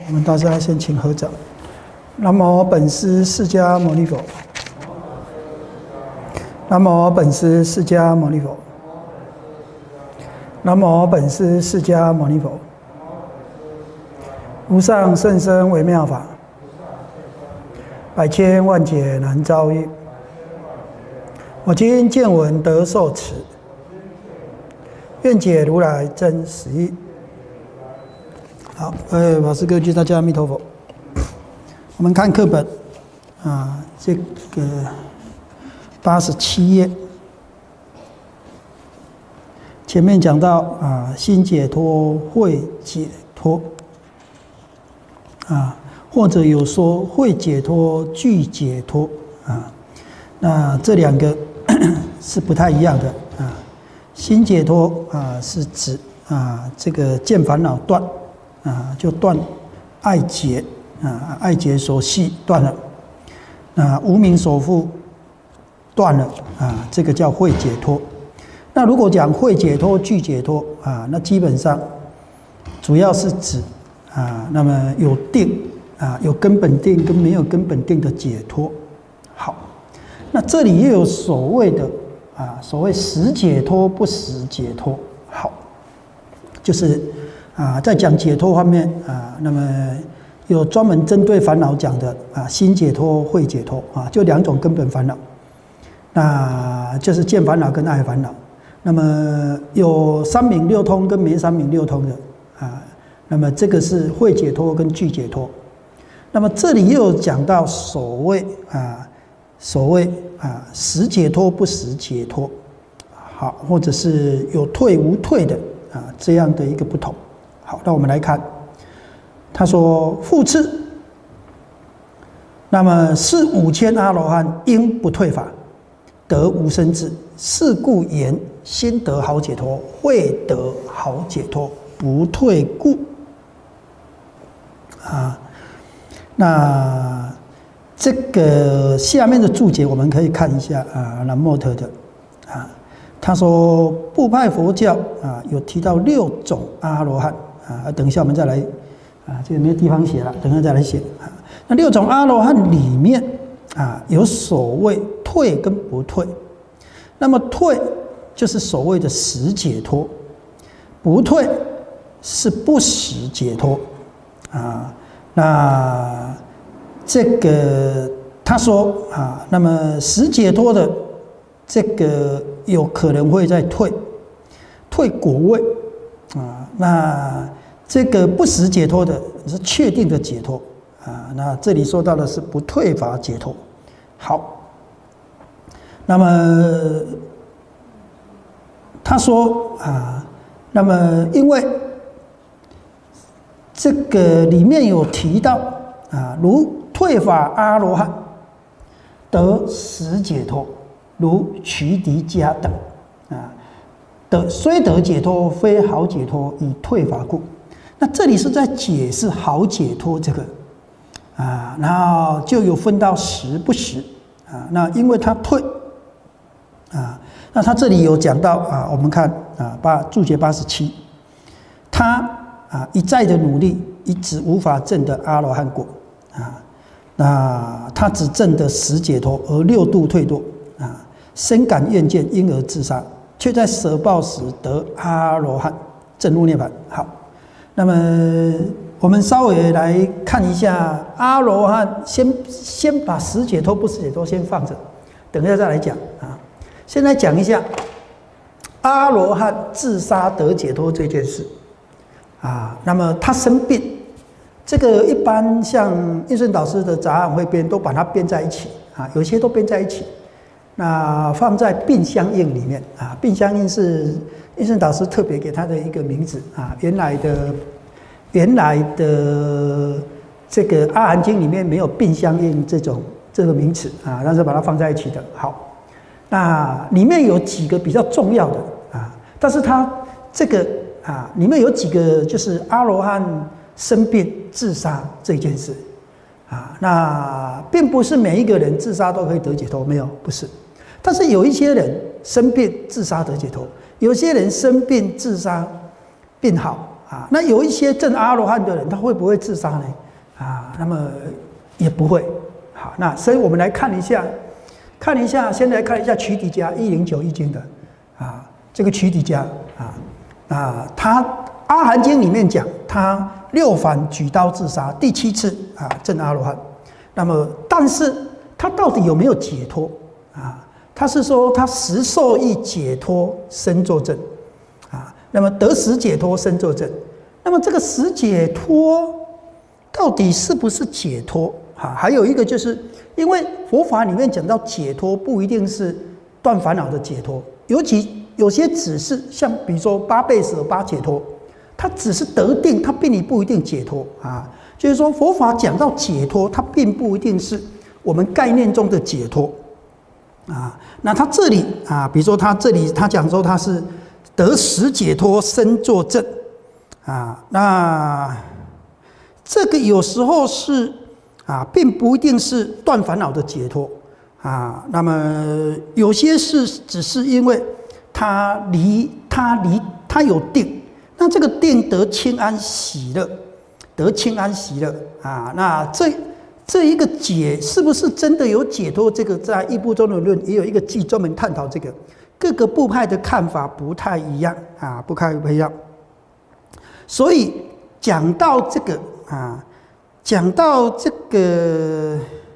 我们大家先请合掌。南无本师释迦牟尼佛。南无本师释迦牟尼佛。南无本师释迦牟尼佛。无上甚深微妙法，百千万劫难遭遇。我今见闻得受持，愿解如来真实义。好，法师各位居大家阿弥陀佛。我们看课本这个87页，前面讲到心解脱、慧解脱或者有说慧解脱、具解脱那这两个是不太一样的心解脱是指这个见烦恼断就断爱结爱结所系断了无明所缚断了这个叫慧解脱。那如果讲慧解脱、具解脱那基本上主要是指那么有定有根本定跟没有根本定的解脱。好，那这里又有所谓的所谓实解脱、不实解脱。好，就是在讲解脱方面那么有专门针对烦恼讲的心解脱、慧解脱就两种根本烦恼，那就是见烦恼跟爱烦恼。那么有三明六通跟没三明六通的那么这个是慧解脱跟具解脱。那么这里又有讲到所谓实解脱、不实解脱，好，或者是有退无退的这样的一个不同。好，那我们来看，他说复次，那么是5000阿罗汉应不退法，得无生智，是故言心得好解脱，慧得好解脱，不退故。那这个下面的注解我们可以看一下南莫特的他说部派佛教有提到6种阿罗汉等一下我们再来这个没有地方写了，等一下再来写那6种阿罗汉里面有所谓退跟不退。那么退就是所谓的实解脱，不退是不实解脱那这个他说那么实解脱的这个有可能会在退果位那这个不实解脱的是确定的解脱那这里说到的是不退法解脱。好，那么他说那么因为这个里面有提到如退法阿罗汉得实解脱，如瞿迪迦等虽得解脱，非好解脱，以退法故。那这里是在解释好解脱这个然后就有分到实不实那因为他退那他这里有讲到我们看注解87，他一再的努力，一直无法证得阿罗汉果那他只证得实解脱，而6度退堕深感怨见，因而自杀，却在舍报时得阿罗汉，证入涅槃。好，那么我们稍微来看一下阿罗汉，先把实解脱、不实解脱先放着，等一下再来讲先来讲一下阿罗汉自杀得解脱这件事那么他生病，这个一般像印顺导师的杂案汇编都把它编在一起有些都编在一起，那放在病相应里面病相应是印顺导师特别给他的一个名字原来的这个阿含经里面没有病相应这个名词但是把它放在一起的。好，那里面有几个比较重要的但是它这个里面有几个就是阿罗汉生病自杀这件事那并不是每一个人自杀都可以得解脱，没有，不是。但是有一些人生病自杀得解脱，有些人生病自杀病好啊。那有一些证阿罗汉的人，他会不会自杀呢？啊，那么也不会。好，那所以我们来看一下，先来看一下瞿底迦109易经的啊，这个瞿底迦他《阿含经》里面讲，他6反举刀自杀，第7次啊证阿罗汉。那么，但是他到底有没有解脱啊？他是说他实受益解脱身作证啊，那么得实解脱身作证。那么这个实解脱到底是不是解脱啊？还有一个就是，因为佛法里面讲到解脱，不一定是断烦恼的解脱，尤其有些只是像比如说8倍舍8解脱，它只是得定，它并不一定解脱啊。就是说佛法讲到解脱，它并不一定是我们概念中的解脱啊。那他这里啊，比如说他这里他讲说他是得实解脱身作证啊，那这个有时候是啊，并不一定是断烦恼的解脱啊。那么有些是只是因为他有定，那这个定得清安喜乐，得清安喜乐啊。那这一个解是不是真的有解脱？这个在《异部宗的论》也有一个记专门探讨这个，各个部派的看法不太一样啊，不太一样。所以讲到这个啊，讲到这个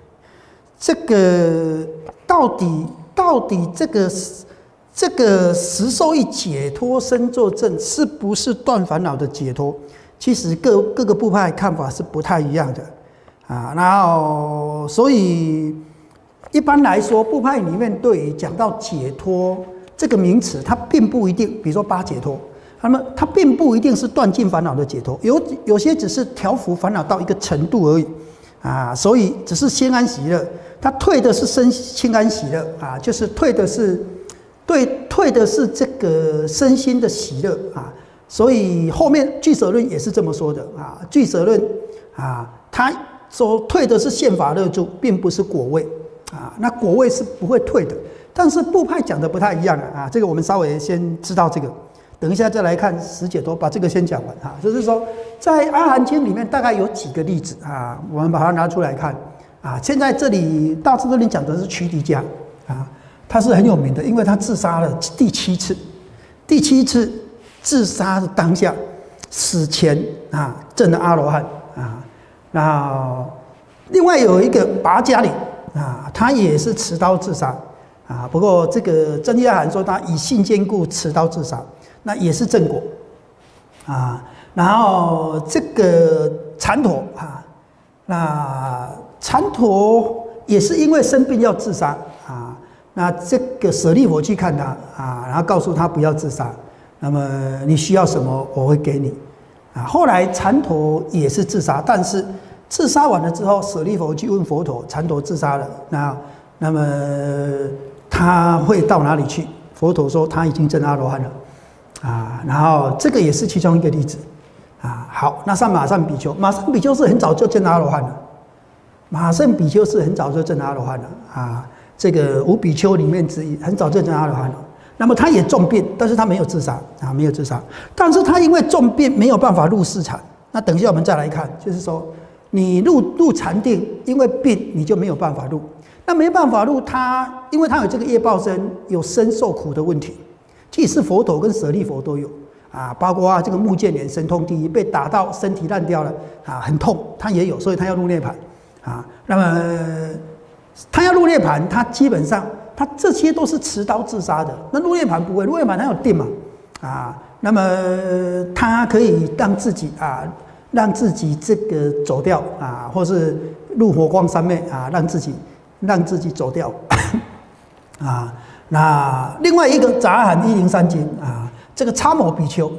到底这个实受益解脱身作证是不是断烦恼的解脱？其实各个部派看法是不太一样的啊。然后，所以一般来说，部派里面对于讲到解脱这个名词，它并不一定，比如说8解脱，那么它并不一定是断尽烦恼的解脱，有些只是调伏烦恼到一个程度而已啊。所以只是心安喜乐，它退的是身心安喜乐啊，就是退的是这个身心的喜乐啊。所以后面俱舍论也是这么说的啊，俱舍论啊，他说退的是现法乐住，并不是果位啊。那果位是不会退的，但是部派讲的不太一样啊。这个我们稍微先知道这个，等一下再来看实解脱，把这个先讲完啊。就是说，在《阿含经》里面大概有几个例子啊，我们把它拿出来看啊。现在这里大智这里讲的是瞿底迦啊，他是很有名的，因为他自杀了第7次，第7次。自杀的当下，死前啊证了阿罗汉啊。那另外有一个拔迦里啊，他也是持刀自杀啊。不过这个真言含说他以信坚固持刀自杀，那也是正果啊。然后这个禅陀啊，那禅陀也是因为生病要自杀啊。那这个舍利弗去看他啊，然后告诉他不要自杀。那么你需要什么，我会给你啊。后来禅陀也是自杀，但是自杀完了之后，舍利弗去问佛陀，禅陀自杀了，那么他会到哪里去？佛陀说他已经证阿罗汉了啊。然后这个也是其中一个例子啊。好，那上马上比丘，马上比丘是很早就证阿罗汉了，马上比丘是很早就证阿罗汉了啊。这个5比丘里面之一，很早就证阿罗汉了。那么他也重病，但是他没有自杀啊，没有自杀。但是他因为重病没有办法入四禅。那等一下我们再来看，就是说你入禅定，因为病你就没有办法入。那没办法入，因为他有这个业报身，有身受苦的问题。即使佛陀跟舍利弗都有啊，包括这个目犍连神通第一，被打到身体烂掉了啊，很痛，他也有，所以他要入涅槃啊。那么他要入涅槃，他基本上。他这些都是持刀自杀的，那入涅槃不会，入涅槃他有定嘛，啊，那么他可以让自己这个走掉啊，或是入火光三昧啊，让自己走掉啊。那另外一个杂含103经啊，这个叉摩比丘，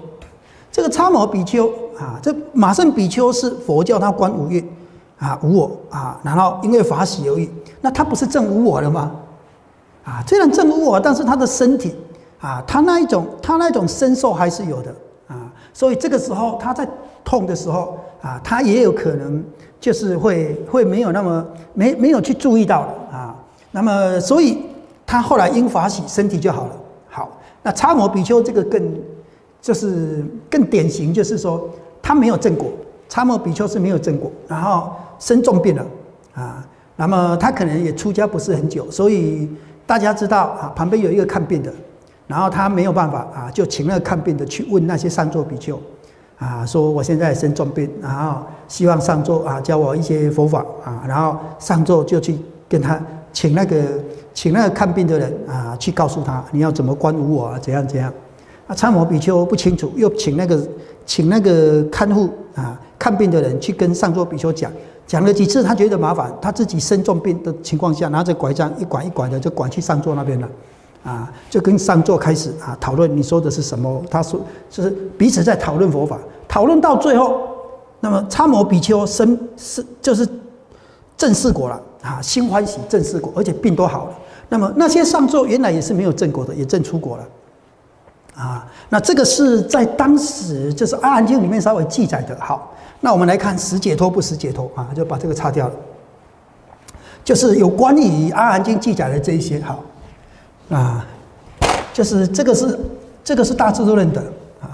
啊，这马胜比丘是佛教他观五蕴啊，无我啊，然后因为法喜而已，那他不是证无我了吗？啊，虽然证无我，但是他的身体啊，他那一种身受还是有的啊，所以这个时候他在痛的时候啊，他也有可能就是会没有那么没有去注意到了啊，那么所以他后来因法喜身体就好了。好，那叉摩比丘这个就是更典型，就是说他没有正果，参谋比丘是没有正果，然后生重病了啊。那么他可能也出家不是很久，所以大家知道啊，旁边有一个看病的，然后他没有办法啊，就请那个看病的去问那些上座比丘啊，说我现在生重病，然后希望上座啊教我一些佛法啊，然后上座就去跟他请那个看病的人啊去告诉他你要怎么观无我啊，怎样怎样。啊，参谋比丘不清楚，又请那个看护啊看病的人去跟上座比丘讲了几次，他觉得麻烦，他自己生重病的情况下，拿着拐杖一拐一拐的就拐去上座那边了，啊，就跟上座开始啊讨论你说的是什么，他说就是彼此在讨论佛法，讨论到最后，那么参谋比丘就是正四果了啊，心欢喜正四果，而且病都好了。那么那些上座原来也是没有正果的，也正出果了。啊，那这个是在当时就是《阿含经》里面稍微记载的。好，那我们来看实解脱不实解脱啊，就把这个擦掉了。就是有关于《阿含经》记载的这一些，好啊，就是这个是大智度论的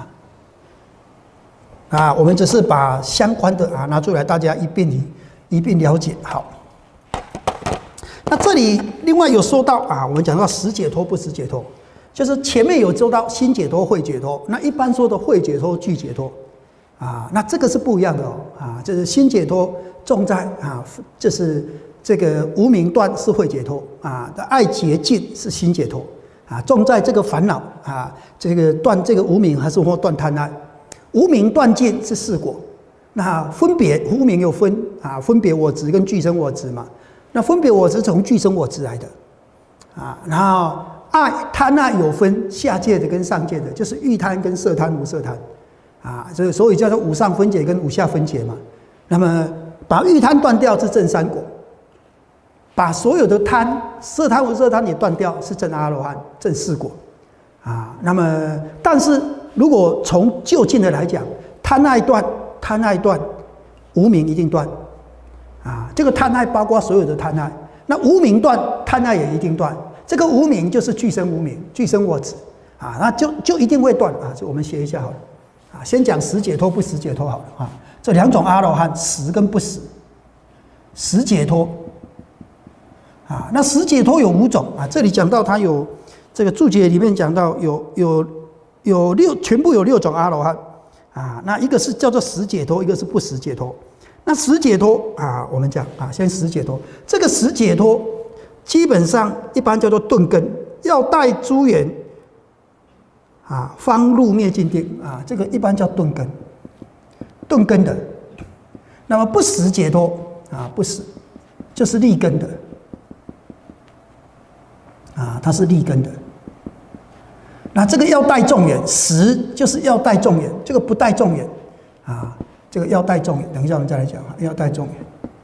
啊，我们只是把相关的啊拿出来，大家一并了解。好，那这里另外有说到啊，我们讲到实解脱不实解脱。就是前面有说到心解脱、慧解脱，那一般说的慧解脱、具解脱，啊，那这个是不一样的哦，啊，就是心解脱重在啊，就是这个无明断是慧解脱啊，爱结尽是心解脱啊，重在这个烦恼啊，这个断这个无明还是或断贪爱，无明断尽是四果，那分别无明有分啊，分别我执跟具生我执嘛，那分别我执从具生我执来的啊，然后。贪爱有分下界的跟上界的，就是欲贪跟色贪、无色贪，啊，所以叫做无上分解跟无下分解嘛。那么把欲贪断掉是正三果，把所有的贪、色贪、无色贪也断掉是正阿罗汉、正四果，啊。那么但是如果从就近的来讲，贪爱断，无明一定断，啊，这个贪爱包括所有的贪爱，那无明断，贪爱也一定断。这个无明就是具生无明，具生我执啊，那就一定会断啊。这我们学一下好了啊，先讲实解脱不实解脱好了啊。这两种阿罗汉，实跟不实。实解脱啊，那实解脱有5种啊。这里讲到它有这个注解里面讲到全部有6种阿罗汉啊。那一个是叫做实解脱，一个是不实解脱。那实解脱啊，我们讲啊，先实解脱。这个实解脱。基本上一般叫做顿根，要带诸缘啊，方入灭尽定啊，这个一般叫顿根的。那么不实解脱啊，不实就是立根的啊，它是立根的。那这个要带众缘，实就是要带众缘，这个不带众缘啊，这个要带众缘，等一下我们再来讲要带众缘。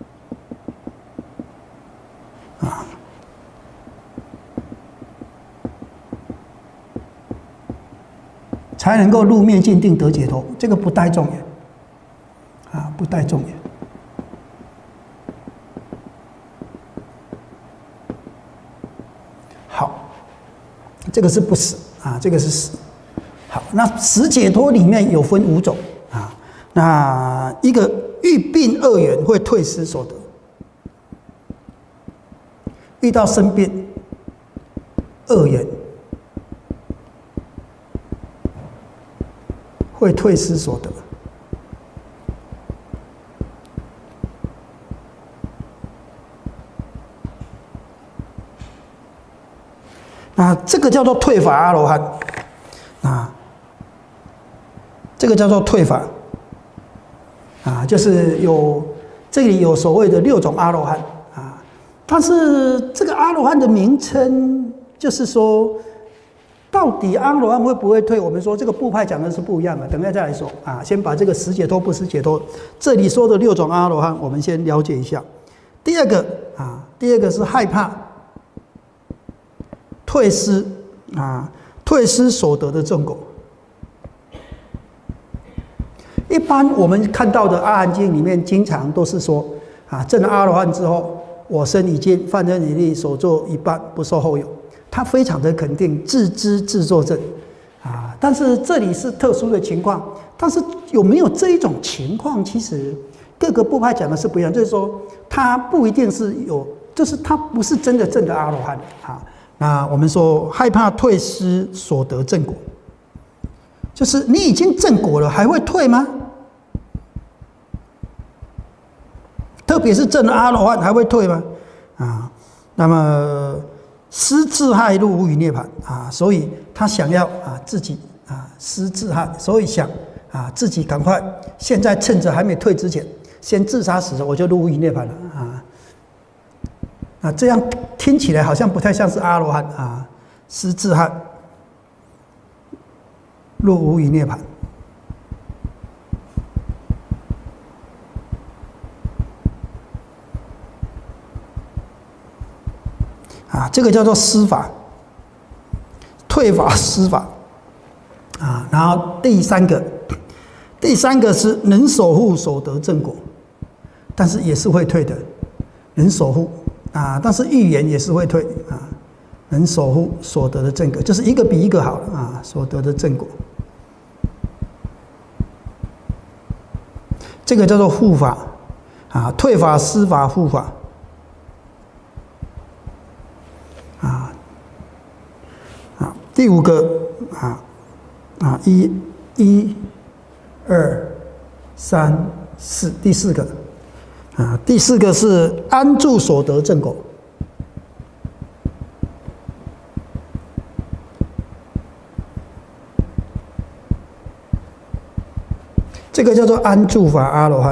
才能够入灭尽定得解脱，这个不带众缘，啊，不带众缘。好，这个是不实啊，这个是实。好，那实解脱里面有分5种啊，那一个遇病恶缘会退失所得，遇到生病恶缘。会退失所得，那这个叫做退法阿罗汉啊，这个叫做退法啊，就是这里有所谓的6种阿罗汉啊，但是这个阿罗汉的名称就是说。到底阿罗汉会不会退？我们说这个部派讲的是不一样的，等一下再来说啊。先把这个实解脱不实解脱，这里说的6种阿罗汉，我们先了解一下。第二个是害怕退失所得的正果。一般我们看到的《阿含经》里面，经常都是说啊，证了阿罗汉之后，我身已尽，梵天已立，所作一半，不受后有。他非常的肯定，自知自作证，啊， 但是这里是特殊的情况，但是有没有这一种情况，其实各个部派讲的是不一样，就是说他不一定是有，就是他不是真的证的阿罗汉啊。那我们说害怕退失所得正果，就是你已经正果了，还会退吗？特别是证阿罗汉还会退吗？啊，那么失自害入无余涅槃啊，所以他想要自己失自害，所以想自己赶快，现在趁着还没退之前，先自杀死了，我就入无余涅槃了这样听起来好像不太像是阿罗汉失自害入无余涅槃。这个叫做失法，退法失法然后第三个是能守护所得正果，但是也是会退的，能守护但是预言也是会退能守护所得的正果，就是一个比一个好了所得的正果，这个叫做护法退法失法护法。第五个1、2、3、4，第四个第四个是安住所得正果。这个叫做安住法阿罗汉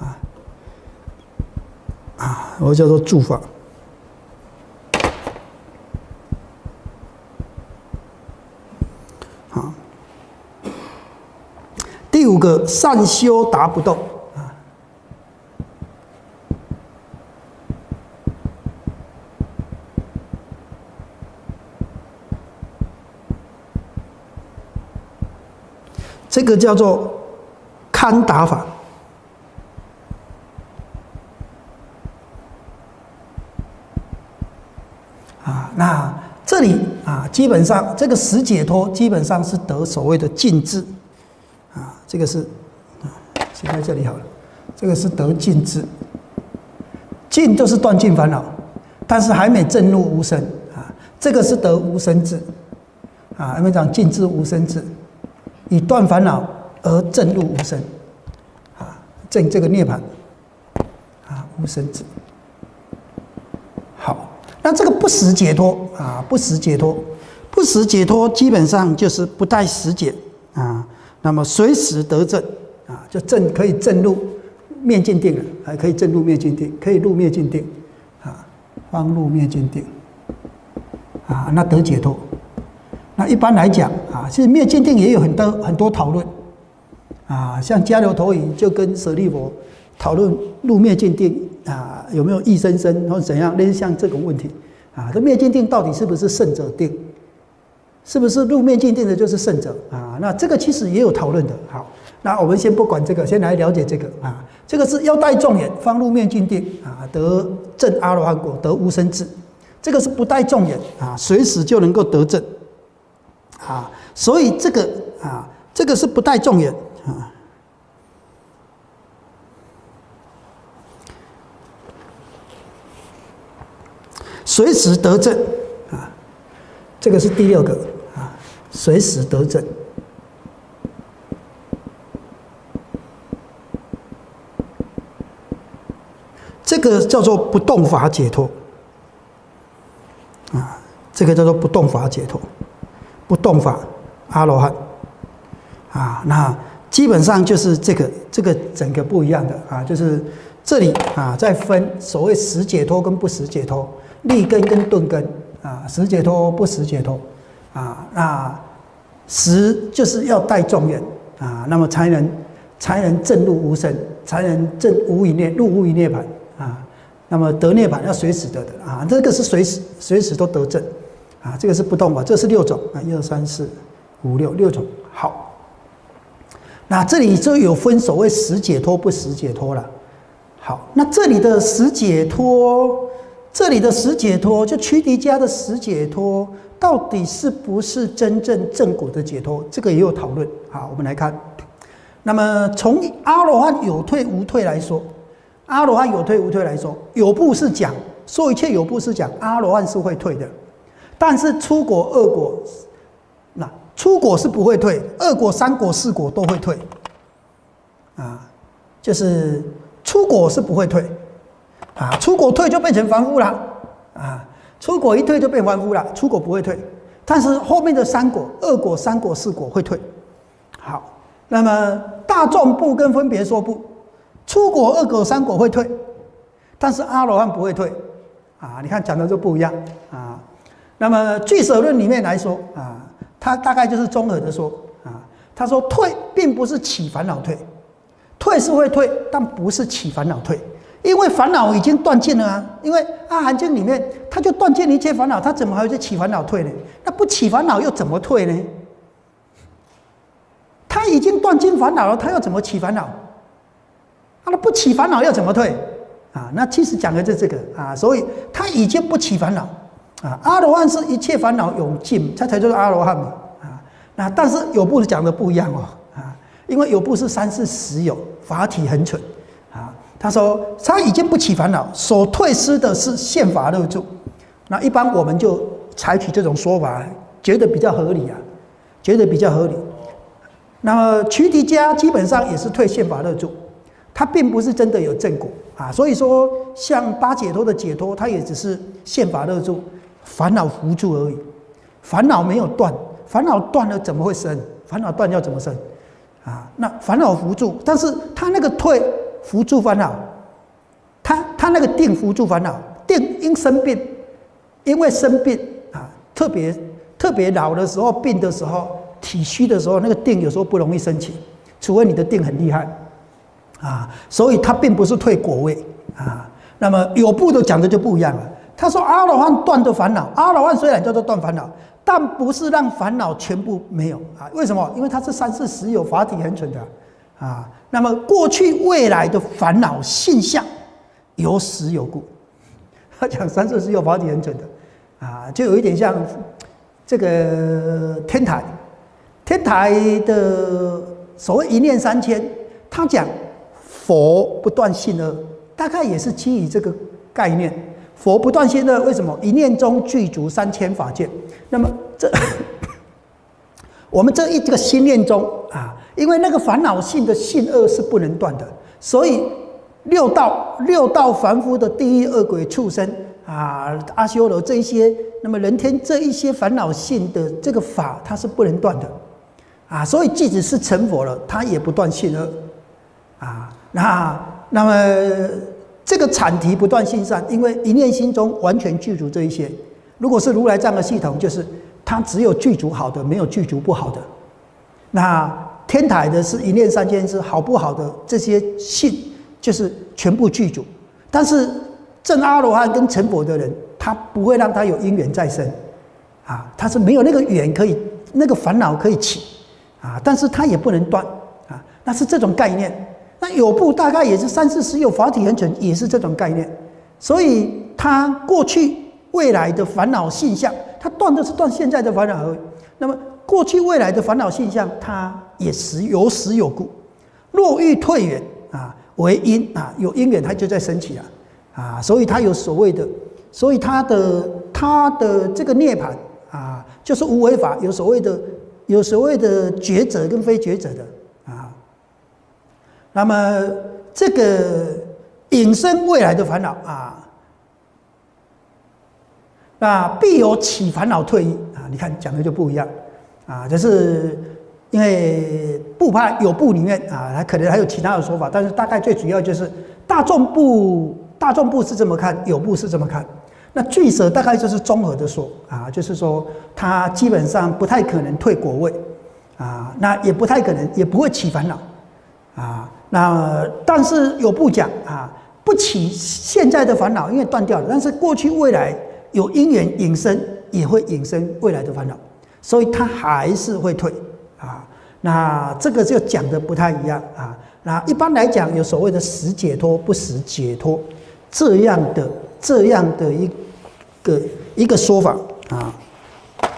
我叫做住法。第五个善修达不动这个叫做堪达法那这里基本上这个十解脱基本上是得所谓的尽智这个是写在这里好了，这个是得尽智，尽就是断尽烦恼，但是还没证入无生这个是得无生智我们讲尽智无生智，以断烦恼而证入无生证这个涅槃无生智。好，那这个不实解脱不实解脱，不实解脱基本上就是不带实解那么随时得证就证可以证入灭尽定了，还可以证入灭尽定，可以入灭尽定方入灭尽定那得解脱。那一般来讲其实灭尽定也有很多讨论像迦留陀夷就跟舍利弗讨论入灭尽定有没有异生生或者怎样，类似像这种问题这灭尽定到底是不是圣者定？是不是入灭尽定的就是圣者那这个其实也有讨论的。好，那我们先不管这个，先来了解这个这个是要带众眼方入灭尽定得证阿罗汉果，得无生智。这个是不带众眼随时就能够得证所以这个这个是不带众眼随时得证这个是第六个随时得证。这个叫做不动法解脱这个叫做不动法解脱，不动法阿罗汉那基本上就是这个整个不一样的就是这里再分所谓实解脱跟不实解脱，立根跟顿根实解脱不实解脱那实就是要带众眼那么才能证入无生，才能证入无余涅槃那么得涅槃要随时得的这个是随时都得证这个是不动法，这是6种1、2、3、4、5、6种。好，那这里就有分所谓实解脱不实解脱了。好，那这里的实解脱就瞿迪迦的实解脱， 到底是不是真正正果的解脱？这个也有讨论。好，我们来看。那么从阿罗汉有退无退来说，阿罗汉有退无退来说，有部是讲说一切有部是讲阿罗汉是会退的，但是初果、二果，那初果是不会退，二果、三果、四果都会退。就是初果是不会退。初果退就变成凡夫了。初果一退就变凡夫了，初果不会退。但是后面的三果、二果、三果、四果会退。好，那么大众部跟分别说部，初果、二果、三果会退，但是阿罗汉不会退。你看讲的就不一样。那么俱舍论里面来说，他大概就是综合的说，他说退并不是起烦恼退，退是会退，但不是起烦恼退。因为烦恼已经断尽了因为阿含经里面他就断尽一切烦恼，他怎么还会去起烦恼退呢？那不起烦恼又怎么退呢？他已经断尽烦恼了，他要怎么起烦恼？那不起烦恼要怎么退？那其实讲的就是这个所以他已经不起烦恼阿罗汉是一切烦恼永尽，他才叫做阿罗汉嘛那但是有部讲的不一样因为有部是三世实有，法体恒存他说他已经不起烦恼，所退失的是现法乐住。那一般我们就采取这种说法，觉得比较合理觉得比较合理。那么瞿迪迦基本上也是退现法乐住，他并不是真的有正果所以说像八解脱的解脱，他也只是现法乐住，烦恼扶住而已。烦恼没有断，烦恼断了怎么会生？烦恼断要怎么生那烦恼扶住，但是他那个退扶助烦恼，他那个定扶助烦恼，定因生病，因为生病特别老的时候、病的时候、体虚的时候，那个定有时候不容易升起，除非你的定很厉害所以他并不是退果位那么有部的讲的就不一样了。他说阿罗汉断的烦恼，阿罗汉虽然叫做断烦恼，但不是让烦恼全部没有为什么？因为它是三世实有，法体恒存的那么过去未来的烦恼现象有实有故，他讲三世实有，法体恒存的就有一点像这个天台的所谓一念三千，他讲佛不断性恶，大概也是基于这个概念。佛不断性恶，为什么？一念中具足3000法界。那么我们这个心念中因为那个烦恼性的性恶是不能断的，所以六道凡夫的地狱、恶鬼、畜生阿修罗这一些，那么人天这一些烦恼性的这个法，它是不能断的所以即使是成佛了，它也不断性恶那么这个阐提不断性善，因为一念心中完全具足这一些。如果是如来藏的系统，就是它只有具足好的，没有具足不好的。那天台的是一念三千是好不好的这些性，就是全部具足。但是证阿罗汉跟成佛的人，他不会让他有因缘再生他是没有那个缘可以，那个烦恼可以起但是他也不能断那是这种概念。那有部大概也是三世实有，法体恒存，也是这种概念。所以他过去未来的烦恼现象，他断的是断现在的烦恼而已。那么过去未来的烦恼现象，它也有实有故。若欲退远为因有因缘，它就在升起了所以它有所谓的，所以它的这个涅槃就是无为法，有所谓的觉者跟非觉者的那么这个引申未来的烦恼必有起烦恼退逸你看讲的就不一样就是因为部派有部里面可能还有其他的说法，但是大概最主要就是大众部是这么看，有部是这么看。那俱舍大概就是综合的说就是说他基本上不太可能退果位那也不太可能，也不会起烦恼那但是有部讲不起现在的烦恼，因为断掉了，但是过去未来有因缘引申，也会引申未来的烦恼，所以它还是会退那这个就讲的不太一样那一般来讲，有所谓的实解脱、不实解脱这样的一个说法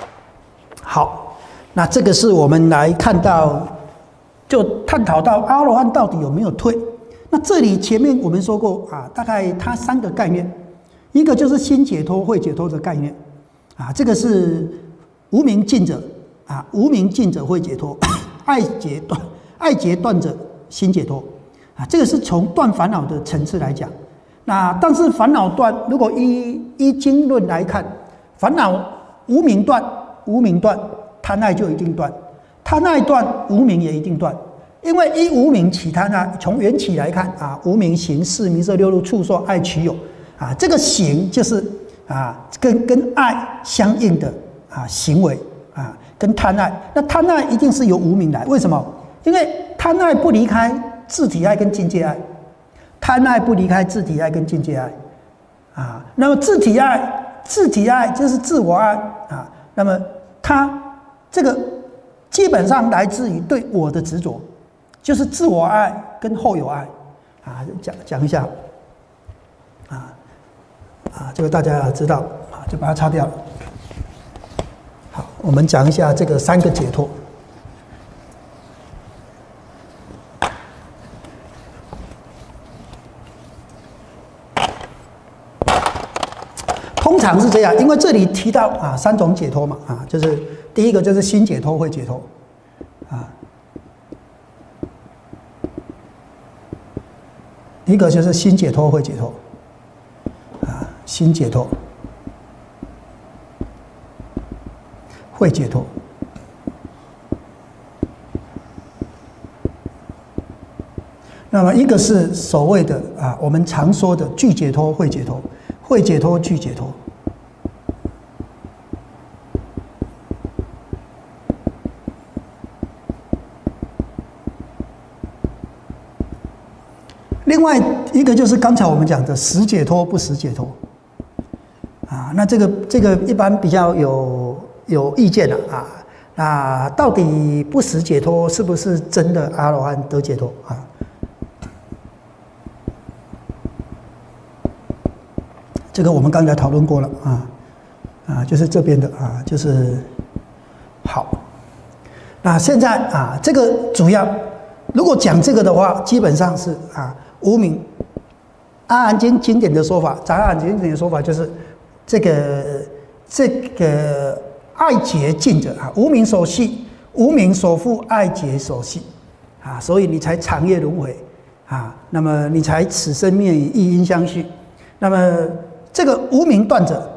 好，那这个是我们来看到，就探讨到阿罗汉到底有没有退。那这里前面我们说过啊，大概它3个概念，一个就是心解脱、慧解脱的概念啊，这个是无明尽者啊，无明尽者慧解脱，爱结断者心解脱啊，这个是从断烦恼的层次来讲。那但是烦恼断，如果依经论来看，烦恼无明断，贪爱就一定断；贪爱断，无明也一定断。因为依无明起贪爱，从缘起来看啊，无明行识名色六路触受爱取有啊，这个行就是啊跟爱相应的啊行为啊，跟贪爱。那贪爱一定是由无明来，为什么？因为贪爱不离开自体爱跟境界爱。贪爱不离开自体爱跟境界爱，啊，那么自体爱就是自我爱啊，那么它这个基本上来自于对我的执着，就是自我爱跟后有爱，啊，讲一下，这个大家要知道啊，就把它擦掉了。好，我们讲一下这个3个解脱。通常是这样，因为这里提到啊3种解脱嘛，啊，就是第一个就是心解脱、慧解脱，啊，一个就是心解脱、慧解脱，啊，心解脱、慧解脱。那么一个是所谓的啊，我们常说的具解脱、慧解脱。慧解脱、具解脱，另外一个就是刚才我们讲的实解脱、不实解脱，啊，那这个一般比较有意见了啊，那到底不实解脱是不是真的阿罗汉得解脱啊？这个我们刚才讨论过了就是这边的啊，就是好。那现在啊，这个主要如果讲这个的话，基本上是啊无明。阿含经经典的说法，杂阿含经典的说法就是这个爱结尽者啊，无明所系，无明所缚，爱结所系啊，所以你才长夜轮回啊，那么你才此生灭与异因相续，那么。这个无明断者，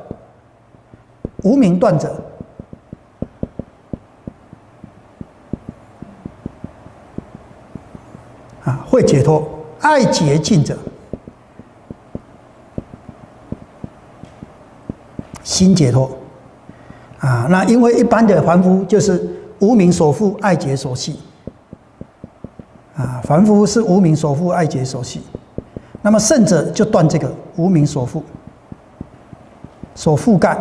啊，会解脱；爱结尽者，心解脱。啊，那因为一般的凡夫就是无明所缚，爱结所系。啊，凡夫是无明所缚，爱结所系。那么圣者就断这个无明所缚。所覆盖，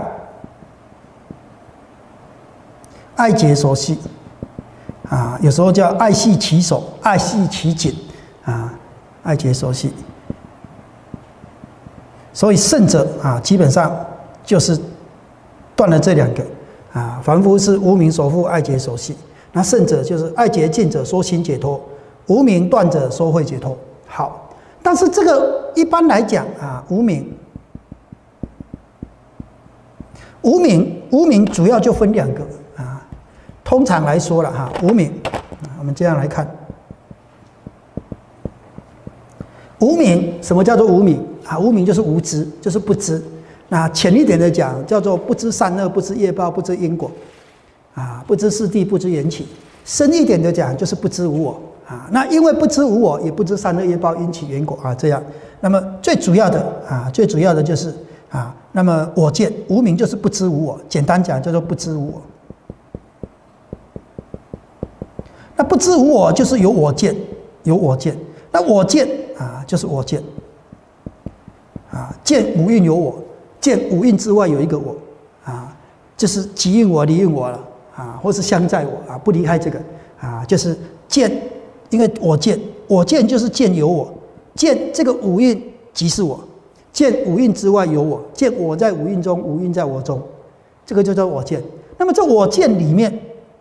爱结所系，啊，有时候叫爱系其手，爱系其颈，啊，爱结所系。所以圣者啊，基本上就是断了这2个啊。凡夫是无明所缚，爱结所系，那圣者就是爱结尽者说心解脱，无明断者说慧解脱。好，但是这个一般来讲啊，无明主要就分2个啊。通常来说了哈，无明，我们这样来看，无明什么叫做无明啊？无明就是无知，就是不知。那浅一点的讲，叫做不知善恶，不知业报，不知因果，啊，不知四谛，不知缘起。深一点的讲，就是不知无我啊。那因为不知无我，也不知善恶业报因起缘果啊，这样。那么最主要的就是。啊，那么我见无明就是不知无我，简单讲叫做不知无我。那不知无我就是有我见，那我见啊就是我见，啊见五蕴有我，见五蕴之外有一个我，啊就是即蕴我离蕴我了，啊或是相在我啊不离开这个啊就是见，因为我见就是见有我，见这个五蕴即是我。见五蕴之外有我，见我在五蕴中，五蕴在我中，这个就叫我见。 那么这我见里面，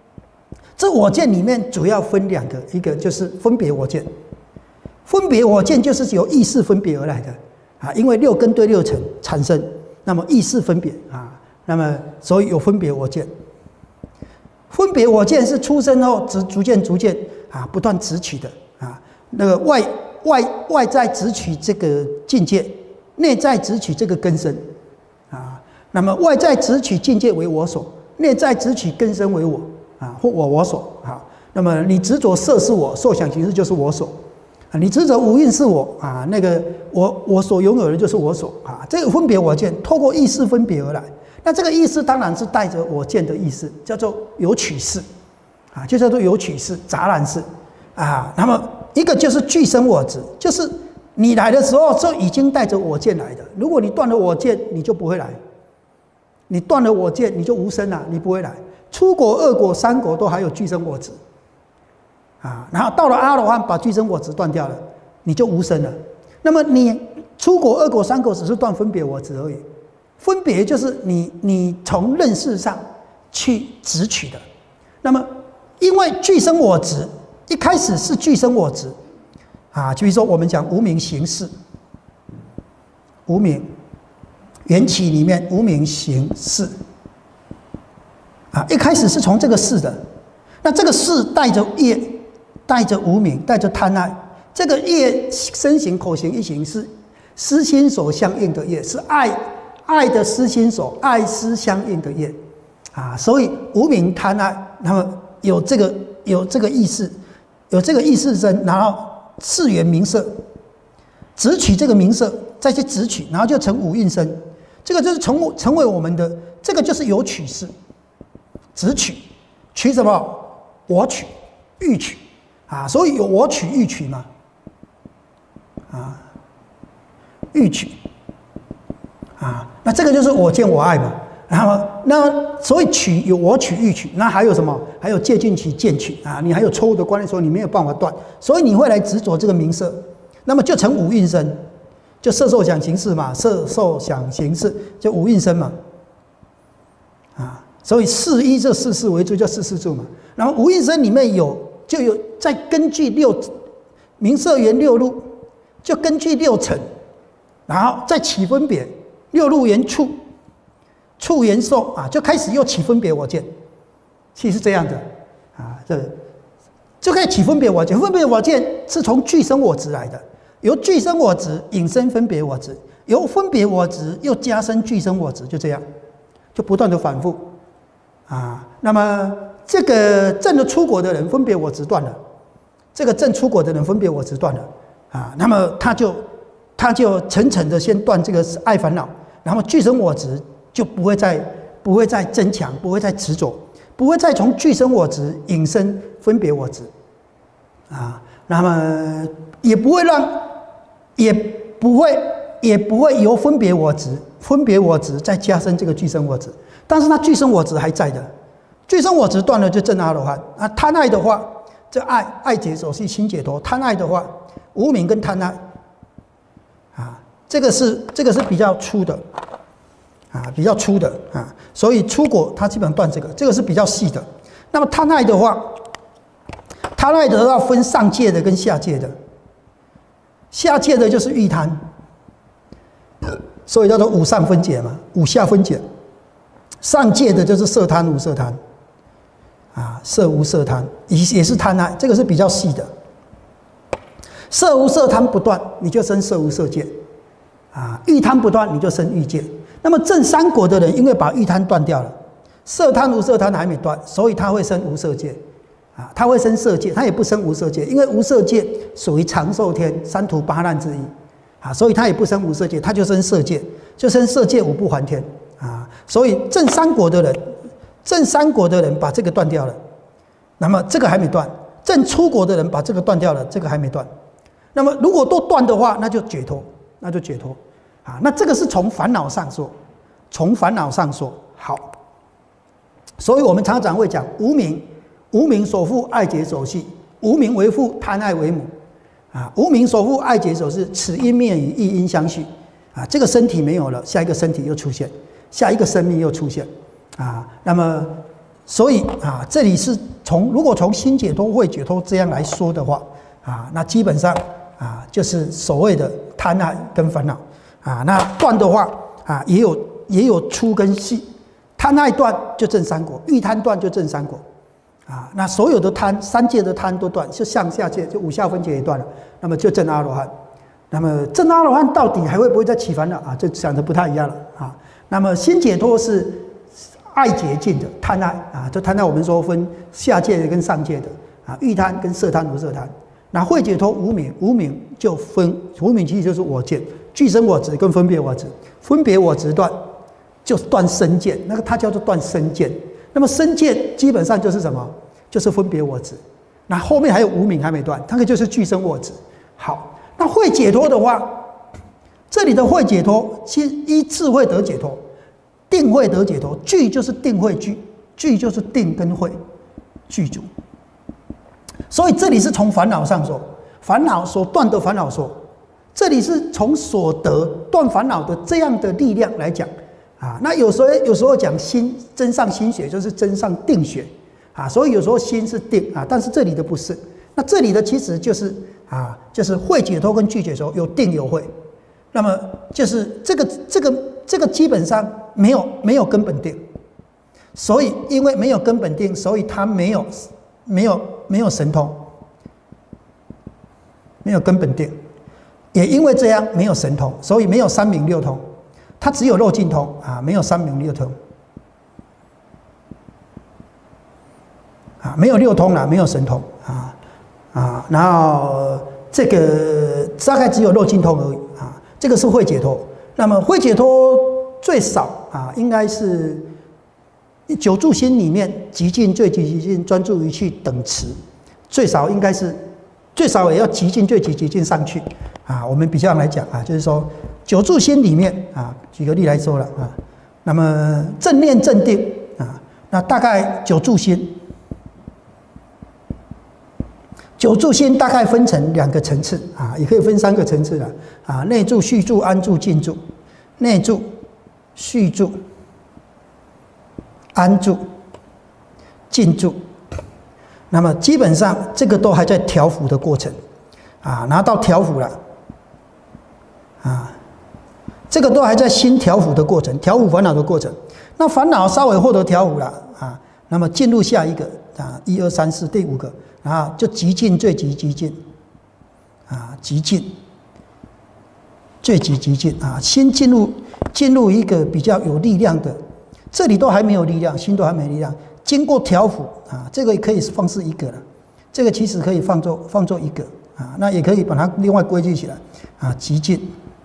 主要分两个，一个就是分别我见，分别我见就是由意识分别而来的啊，因为六根对六尘产生，那么意识分别啊，那么所以有分别我见。分别我见是出生后逐渐啊不断执取的啊，那个外在执取这个境界，内在执取这个根身啊，那么外在执取境界为我所，内在执取根身为我啊，或我所啊。那么你执着色是我，受想行识就是我所啊，你执着五蕴是我啊，那个我所拥有的就是我所啊，这个分别我见透过意识分别而来。那这个意识当然是带着我见的意识，叫做有取识啊，就叫做有取识、杂染识啊。那么一个就是具生我执，就是你来的时候就已经带着我见来的。如果你断了我见，你就不会来；你断了我见，你就无生了，你不会来。初果、二果、三果都还有具生我执啊，然后到了阿罗汉，把具生我执断掉了，你就无生了。那么你初果、二果、三果只是断分别我执而已。分别就是你从认识上去执取的，那么因为具生我执，一开始是具生我执啊，就比如说我们讲无明行识，无明缘起里面无明行识啊，一开始是从这个识的，那这个识带着业，带着无明，带着贪爱，这个业身行口行意行是思心所相应的业，是爱的思心所，爱思相应的业啊，所以无明贪爱，那么有这个意识，有这个意识身，然后次元名色，执取这个名色，再去执取，然后就成五蕴身，这个就是成为我们的，这个就是有取识，执取，取什么？我取、欲取啊，所以有我取、欲取嘛，啊，欲取。啊，那这个就是我见我爱嘛，然后那所以取有我取欲取，那还有什么？还有戒禁取、见取啊，你还有错误的观念，说你没有办法断，所以你会来执着这个名色，那么就成五蕴身，就色受想行识嘛，色受想行识就五蕴身嘛，啊，所以四依这四事为主，叫四事住嘛。然后五蕴身里面就有再根据名色缘六路，就根据六尘，然后再起分别。六路缘触，触缘受啊，就开始又起分别我见，其实是这样的啊，就可以起分别我见。分别我见是从具生我执来的，由具生我执引生分别我执，由分别我执又加深具生我执，就这样，就不断的反复啊。那么这个证了出果的人分别我执断了，这个证出果的人分别我执断了啊，那么他就层层的先断这个爱烦恼。然后具生我执就不会再增强，不会再执着，不会再从具生我执引生分别我执啊，那么也不会由分别我执再加深这个具生我执，但是它具生我执还在的，具生我执断了就证阿罗汉啊。贪爱的话，这爱解所系心解脱；贪爱的话，无明跟贪爱啊。这个是比较粗的，啊，比较粗的啊，所以出果它基本上断这个是比较细的。那么贪爱的话，要分上界的跟下界的，下界的就是欲贪，所以叫做五上分解嘛，五下分解。上界的就是色贪、无色贪，啊，色无色贪也是贪爱，这个是比较细的。色无色贪不断，你就生色无色界。啊，欲贪不断，你就生欲界。那么证三果的人，因为把欲贪断掉了，色贪、无色贪还没断，所以他会生无色界。啊，他会生色界，他也不生无色界，因为无色界属于长寿天三途八难之一。啊，所以他也不生无色界，他就生色界，就生色界五不还天。啊，所以证三果的人把这个断掉了，那么这个还没断。证出果的人把这个断掉了，这个还没断。那么如果都断的话，那就解脱。啊，那这个是从烦恼上说，好，所以我们常常会讲无明所缚爱结所系，无明为父，贪爱为母，啊，无明所缚爱结所系，此因灭与异因相续，啊，这个身体没有了，下一个身体又出现，下一个生命又出现，啊，那么所以啊，这里是如果从心解脱、慧解脱这样来说的话啊，那基本上啊就是所谓的贪爱跟烦恼啊。那断的话啊，也有粗跟细，贪爱断就证三果，欲贪断就证三果啊。那所有的贪，三界的贪都断，就上下界就五下分界也断了，那么就证阿罗汉。那么证阿罗汉到底还会不会再起烦恼啊？这讲的不太一样了啊。那么心解脱是爱结尽的贪爱啊，这贪爱我们说分下界的跟上界的啊，欲贪跟色贪无色贪。那慧解脱无明，无明就分无明其实就是我见，具生我执跟分别我执，分别我执断就是断身见，那个它叫做断身见。那么身见基本上就是什么？就是分别我执。那后面还有无明还没断，那个就是具生我执。好。那慧解脱的话，这里的慧解脱，依智慧得解脱，定慧得解脱，具就是定慧具，具就是定跟慧具足。所以这里是从烦恼上说，烦恼所断的烦恼说，这里是从所得断烦恼的这样的力量来讲啊。那有时候讲心真上心学，就是真上定学啊，所以有时候心是定啊，但是这里的不是。那这里的其实就是慧解脱跟具解脱有定有慧，那么就是这个基本上没有根本定，所以因为没有根本定，所以它没有神通，没有根本定，也因为这样没有神通，所以没有三明六通，它只有漏尽通啊，没有三明六通啊，没有六通啦，没有神通啊，然后这个大概只有漏尽通而已啊，这个是慧解脱。那么慧解脱最少啊，应该是九住心里面极尽最极尽专注于去等持，最少应该是最少也要极尽最极尽上去啊。我们比较来讲啊，就是说九住心里面啊，举个例来说了啊，那么正念正定啊，那大概九住心。九住心大概分成2个层次啊，也可以分3个层次了啊，内住、续住、安住、静住。内住、续住、安住、静住。那么基本上这个都还在调伏的过程啊，拿到调伏了啊，这个都还在心调伏的过程，调伏烦恼的过程。那烦恼稍微获得调伏了啊，那么进入下一个啊，1、2、3、4第5个。啊，就极尽最极极尽，啊，极尽，最极极尽啊，先进入一个比较有力量的，这里都还没有力量，心都还没力量，经过调伏啊，这个可以放是一个了，这个其实可以放作一个啊，那也可以把它另外归结起来啊，极尽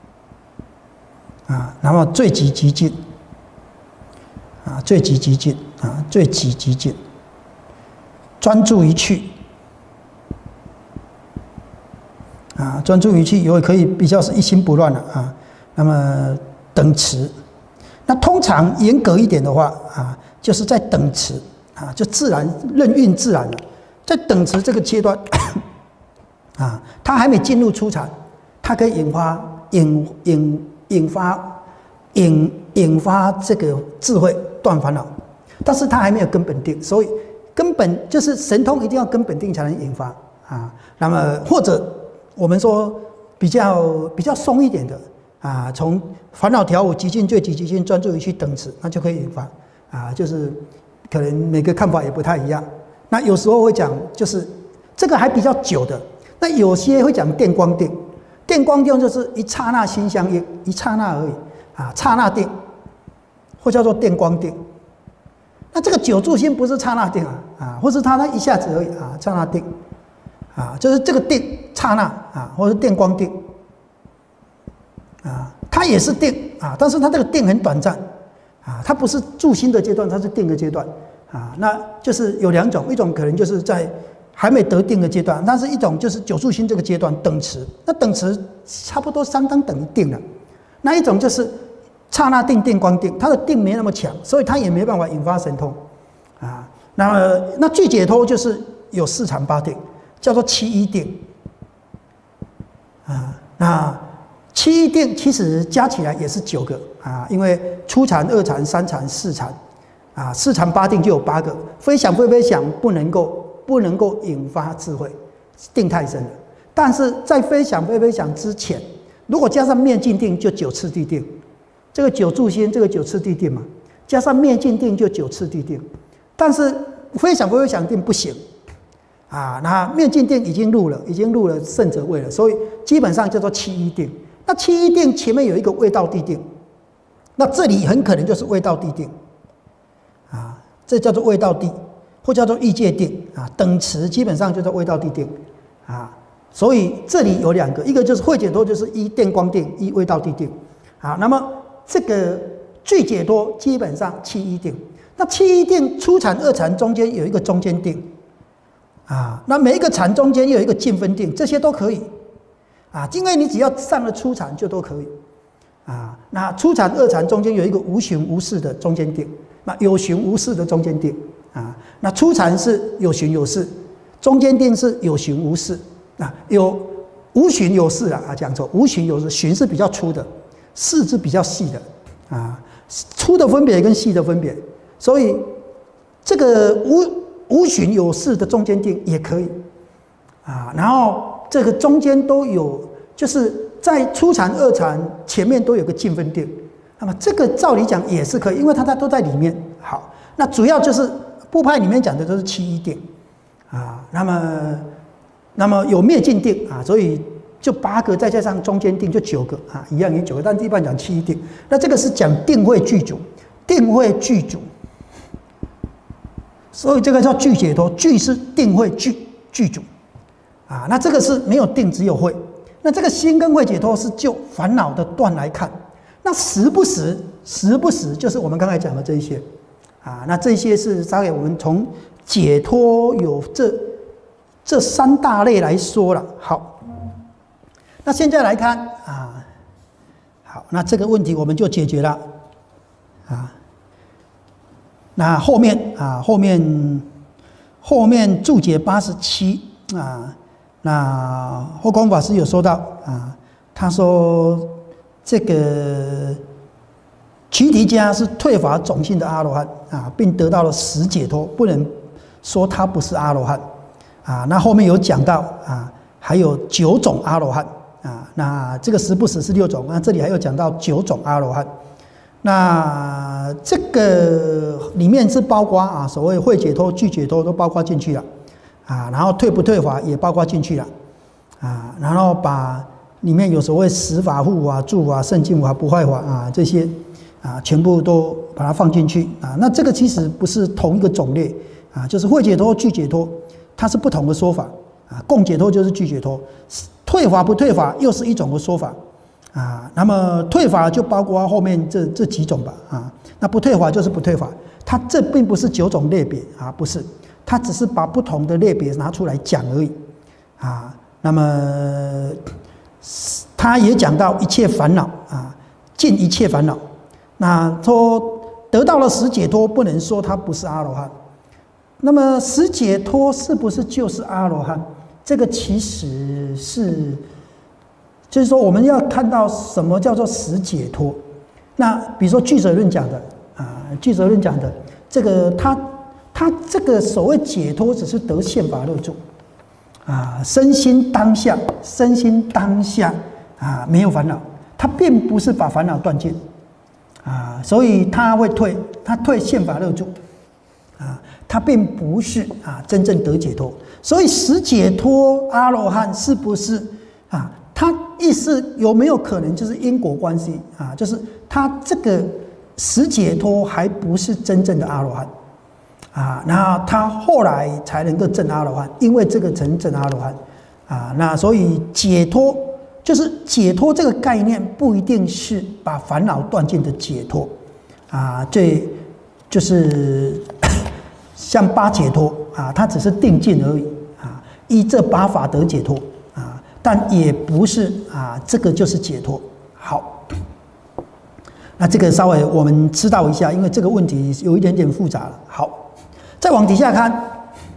啊，然后最极极尽啊，最极极尽啊，最极极尽，专注于去。啊，专注于去，也可以比较是一心不乱了啊。那么等持，那通常严格一点的话啊，就是在等持啊，就自然任运自然了。在等持这个阶段啊，它还没进入初禅，它可以引发这个智慧断烦恼，但是它还没有根本定，所以根本就是神通一定要根本定才能引发啊。那么或者我们说比较松一点的啊，从烦恼调伏极尽最极尽专注于去等持，那就可以引发啊，就是可能每个看法也不太一样。那有时候会讲就是这个还比较久的，那有些会讲电光定，电光定就是一刹那心相应，一刹那而已啊，刹那定，或叫做电光定。那这个九住心不是刹那定啊，或是它那一下子而已啊，刹那定。啊，就是这个定刹那啊，或者是电光定啊，它也是定啊，但是它这个定很短暂啊，它不是住心的阶段，它是定的阶段啊。那就是有2种，一种可能就是在还没得定的阶段，但是一种就是九住心这个阶段等持，那等持差不多相当等于定了。那一种就是刹那定、电光定，它的定没那么强，所以它也没办法引发神通啊。那具解脱就是有4禅8定。叫做7依定啊，那7依定其实加起来也是9个啊，因为初禅、2禅、3禅、4禅啊，四禅八定就有8个，非想非非想不能够引发智慧，定太深了。但是在非想非非想之前，如果加上灭尽定，就9次第定。这个9住心，这个9次第定嘛，加上灭尽定就9次第定。但是非想非非想定不行啊，那灭尽定已经入了圣者位了，所以基本上叫做7一定。那7一定前面有一个未到地定，那这里很可能就是未到地定啊，这叫做未到地，或叫做欲界定啊，等词基本上就叫未到地定啊。所以这里有2个，一个就是慧解脱，就是一电光定，一未到地定啊。那么这个具解脱基本上7一定，那7一定初禅、二禅中间有一个中间定啊，那每一个禅中间又有一个近分定，这些都可以啊，因为你只要上了初禅就都可以啊。那初禅、二禅中间有一个无寻无事的中间定，那有寻无事的中间定啊。那初禅是有寻有事，中间定是有寻无事啊，有无寻有事啊，讲错，无寻有事，寻是比较粗的，事是比较细的啊，粗的分别跟细的分别，所以这个无寻有事的中间定也可以啊。然后这个中间都有，就是在初禅、二禅前面都有个近分定，那么这个照理讲也是可以，因为它都在里面。好，那主要就是部派里面讲的都是7一定啊，那么有灭尽定啊，所以就8个，再加上中间定就9个啊，一样也9个，但一般讲7一定。那这个是讲定慧具足，定慧具足，所以这个叫具解脱，具是定慧具足啊。那这个是没有定，只有慧。那这个心跟慧解脱是就烦恼的断来看，那时不时就是我们刚才讲的这一些啊。那这些是稍微我们从解脱有这3大类来说了。好，那现在来看啊，好，那这个问题我们就解决了啊。那后面注解87啊，那后空法师有说到啊，他说这个瞿提迦是退法种性的阿罗汉啊，并得到了10解脱，不能说他不是阿罗汉啊。那后面有讲到啊，还有9种阿罗汉啊，那这个10不10是6种，那这里还有讲到9种阿罗汉。那这个里面是包括啊，所谓慧解脱、具解脱都包括进去了啊，然后退不退法也包括进去了啊，然后把里面有所谓十法、护法、住法、胜进法、不坏法啊这些啊，全部都把它放进去啊。那这个其实不是同一个种类啊，就是慧解脱、具解脱，它是不同的说法啊。共解脱就是具解脱，退法不退法又是一种的说法。啊，那么退法就包括后面这几种吧，啊，那不退法就是不退法，它这并不是9种类别啊，不是，它只是把不同的类别拿出来讲而已，啊，那么他也讲到一切烦恼啊，尽一切烦恼，那说得到了10解脱，不能说他不是阿罗汉，那么10解脱是不是就是阿罗汉？这个其实是。就是说，我们要看到什么叫做10解脱。那比如说俱舍论讲的啊，俱舍论讲的这个，他这个所谓解脱，只是得现法乐住啊，身心当下啊，没有烦恼，他并不是把烦恼断尽啊，所以他会退现法乐住啊，他并不是啊真正得解脱。所以10解脱阿罗汉是不是啊？他意思有没有可能就是因果关系啊？就是他这个10解脱还不是真正的阿罗汉啊，那他后来才能够证阿罗汉，因为这个才能证阿罗汉啊。那所以解脱就是解脱这个概念不一定是把烦恼断尽的解脱啊，这就是像8解脱啊，它只是定尽而已啊，依这8法得解脱。但也不是啊，这个就是解脱。好，那这个稍微我们知道一下，因为这个问题有一点点复杂了。好，再往底下看，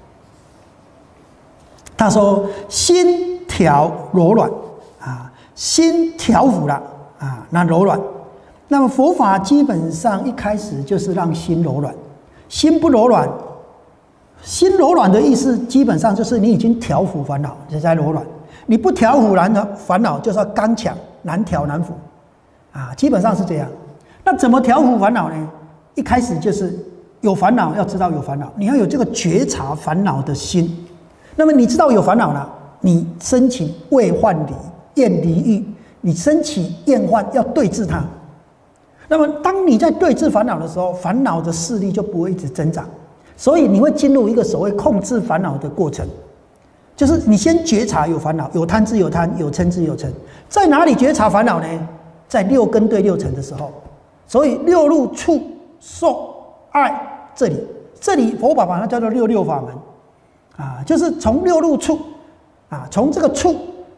他说心调柔软啊，心调伏了啊，那柔软。那么佛法基本上一开始就是让心柔软心不柔软，心柔软的意思基本上就是你已经调伏烦恼，这才柔软。你不调伏烦恼，就是要刚强，难调难服，啊，基本上是这样。那怎么调伏烦恼呢？一开始就是有烦恼，要知道有烦恼，你要有这个觉察烦恼的心。那么你知道有烦恼了，你升起畏患离、厌离欲，你升起厌患，要对治它。那么当你在对治烦恼的时候，烦恼的势力就不会一直增长，所以你会进入一个所谓控制烦恼的过程。就是你先觉察有烦恼，有贪之有贪，有嗔之有嗔。在哪里觉察烦恼呢？在六根对六尘的时候。所以六入触受爱这里佛法把它叫做六法门啊，就是从六入触啊，从这个触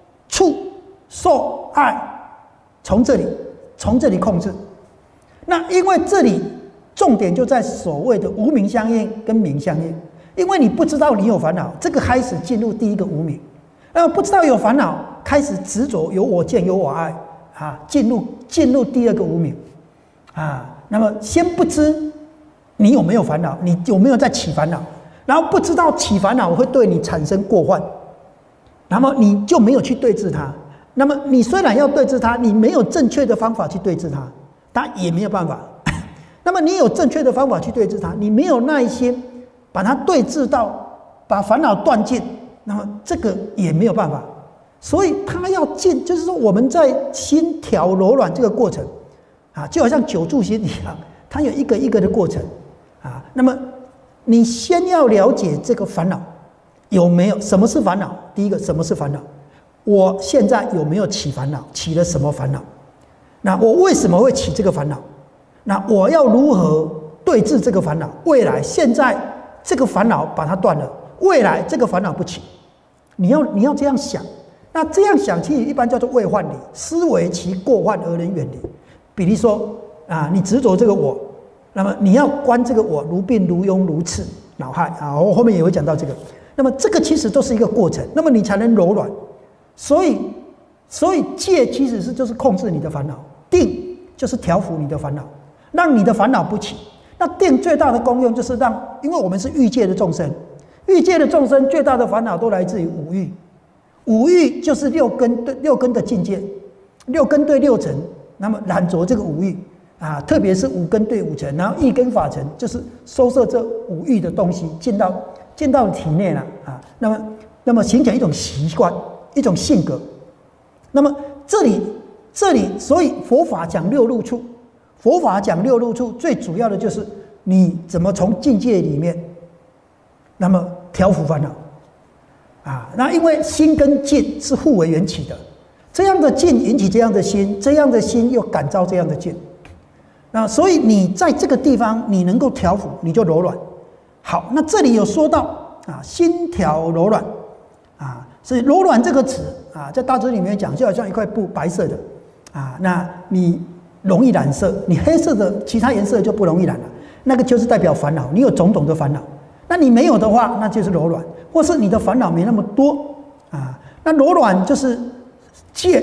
受爱，从这里控制。那因为这里重点就在所谓的无明相应跟明相应。因为你不知道你有烦恼，这个开始进入第一个无明；那么不知道有烦恼，开始执着有我见有我爱啊，进入第二个无明啊。那么先不知你有没有烦恼，你有没有在起烦恼，然后不知道起烦恼会对你产生过患，那么你就没有去对治它。那么你虽然要对治它，你没有正确的方法去对治它，它也没有办法。那么你有正确的方法去对治它，你没有耐心把它对治到把烦恼断尽，那么这个也没有办法。所以它要尽，就是说我们在心调柔软这个过程啊，就好像久住心一样，它有一个一个的过程啊。那么你先要了解这个烦恼有没有，什么是烦恼？第一个，什么是烦恼？我现在有没有起烦恼？起了什么烦恼？那我为什么会起这个烦恼？那我要如何对治这个烦恼？未来现在这个烦恼把它断了，未来这个烦恼不起，你要这样想。那这样想，其实一般叫做畏患离，思维其过患而能远离。比如说啊，你执着这个我，那么你要观这个我如病如痈如刺恼害啊，我后面也会讲到这个。那么这个其实都是一个过程，那么你才能柔软。所以戒其实就是控制你的烦恼，定就是调伏你的烦恼，让你的烦恼不起。那定最大的功用就是让，因为我们是欲界的众生，欲界的众生最大的烦恼都来自于五欲，五欲就是六根的境界，六根对六尘，那么染着这个五欲啊，特别是五根对五尘，然后意根法尘就是收摄这五欲的东西进到体内了啊，那么形成一种习惯，一种性格。那么这里，所以佛法讲六入处，佛法讲六入处，最主要的就是你怎么从境界里面，那么调伏烦恼啊。那因为心跟境是互为缘起的，这样的境引起这样的心，这样的心又感召这样的境。那所以你在这个地方你能够调伏，你就柔软。好，那这里有说到啊，心调柔软啊，所以柔软这个词啊，在大致里面讲，就好像一块布，白色的啊，那你容易染色，你黑色的其他颜色就不容易染了，那个就是代表烦恼，你有种种的烦恼。那你没有的话，那就是柔软，或是你的烦恼没那么多啊。那柔软就是戒、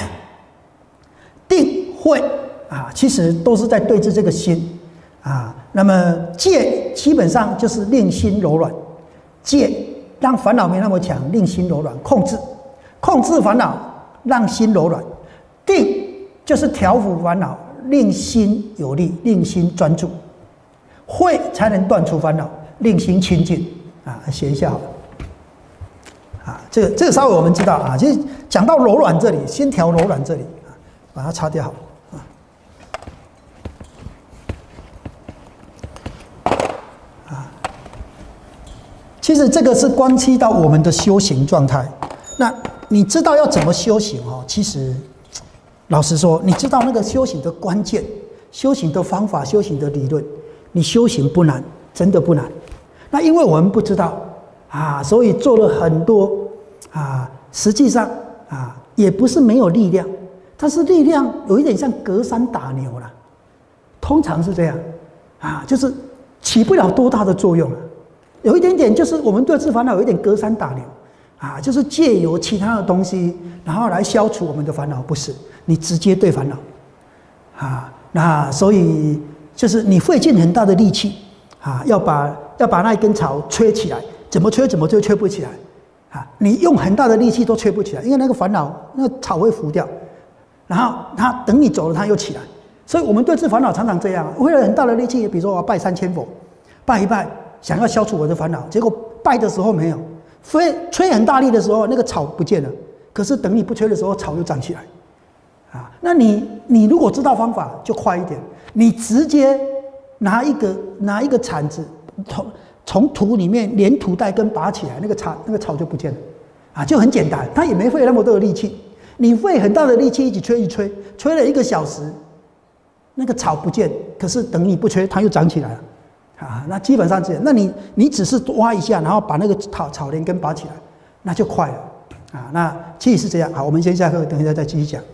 定、慧啊，其实都是在对治这个心啊。那么戒基本上就是令心柔软，戒让烦恼没那么强，令心柔软，控制烦恼，让心柔软。定就是调伏烦恼，令心有力，令心专注。慧才能断除烦恼，令心清净啊。写一下好了啊，这个稍微我们知道啊，其实讲到柔软这里，心调柔软这里啊，把它擦掉好了。其实这个是关系到我们的修行状态。那你知道要怎么修行哦？其实老实说，你知道那个修行的关键、修行的方法、修行的理论，你修行不难，真的不难。那因为我们不知道啊，所以做了很多啊，实际上啊也不是没有力量，但是力量有一点像隔山打牛啦，通常是这样啊，就是起不了多大的作用了。有一点点就是我们对治烦恼有一点隔山打牛啊，就是借由其他的东西，然后来消除我们的烦恼，不是你直接对烦恼啊。那所以就是你费尽很大的力气要把那一根草吹起来，怎么吹就吹不起来。你用很大的力气都吹不起来，因为那个烦恼，那个草会浮掉，然后它等你走了，它又起来。所以我们对治烦恼常常这样，为了很大的力气，比如说我要拜3000佛，拜一拜，想要消除我的烦恼，结果拜的时候没有，吹很大力的时候，那个草不见了，可是等你不吹的时候，草又长起来。那你如果知道方法，就快一点，你直接拿一个铲子从土里面连土带根拔起来，那个草就不见了，就很简单，它也没费那么多的力气。你费很大的力气一起吹，吹了1个小时，那个草不见，可是等你不吹，它又长起来了。那基本上这样，那你只是挖一下，然后把那个草连根拔起来，那就快了。那其实是这样。好，我们先下课，等一下再继续讲。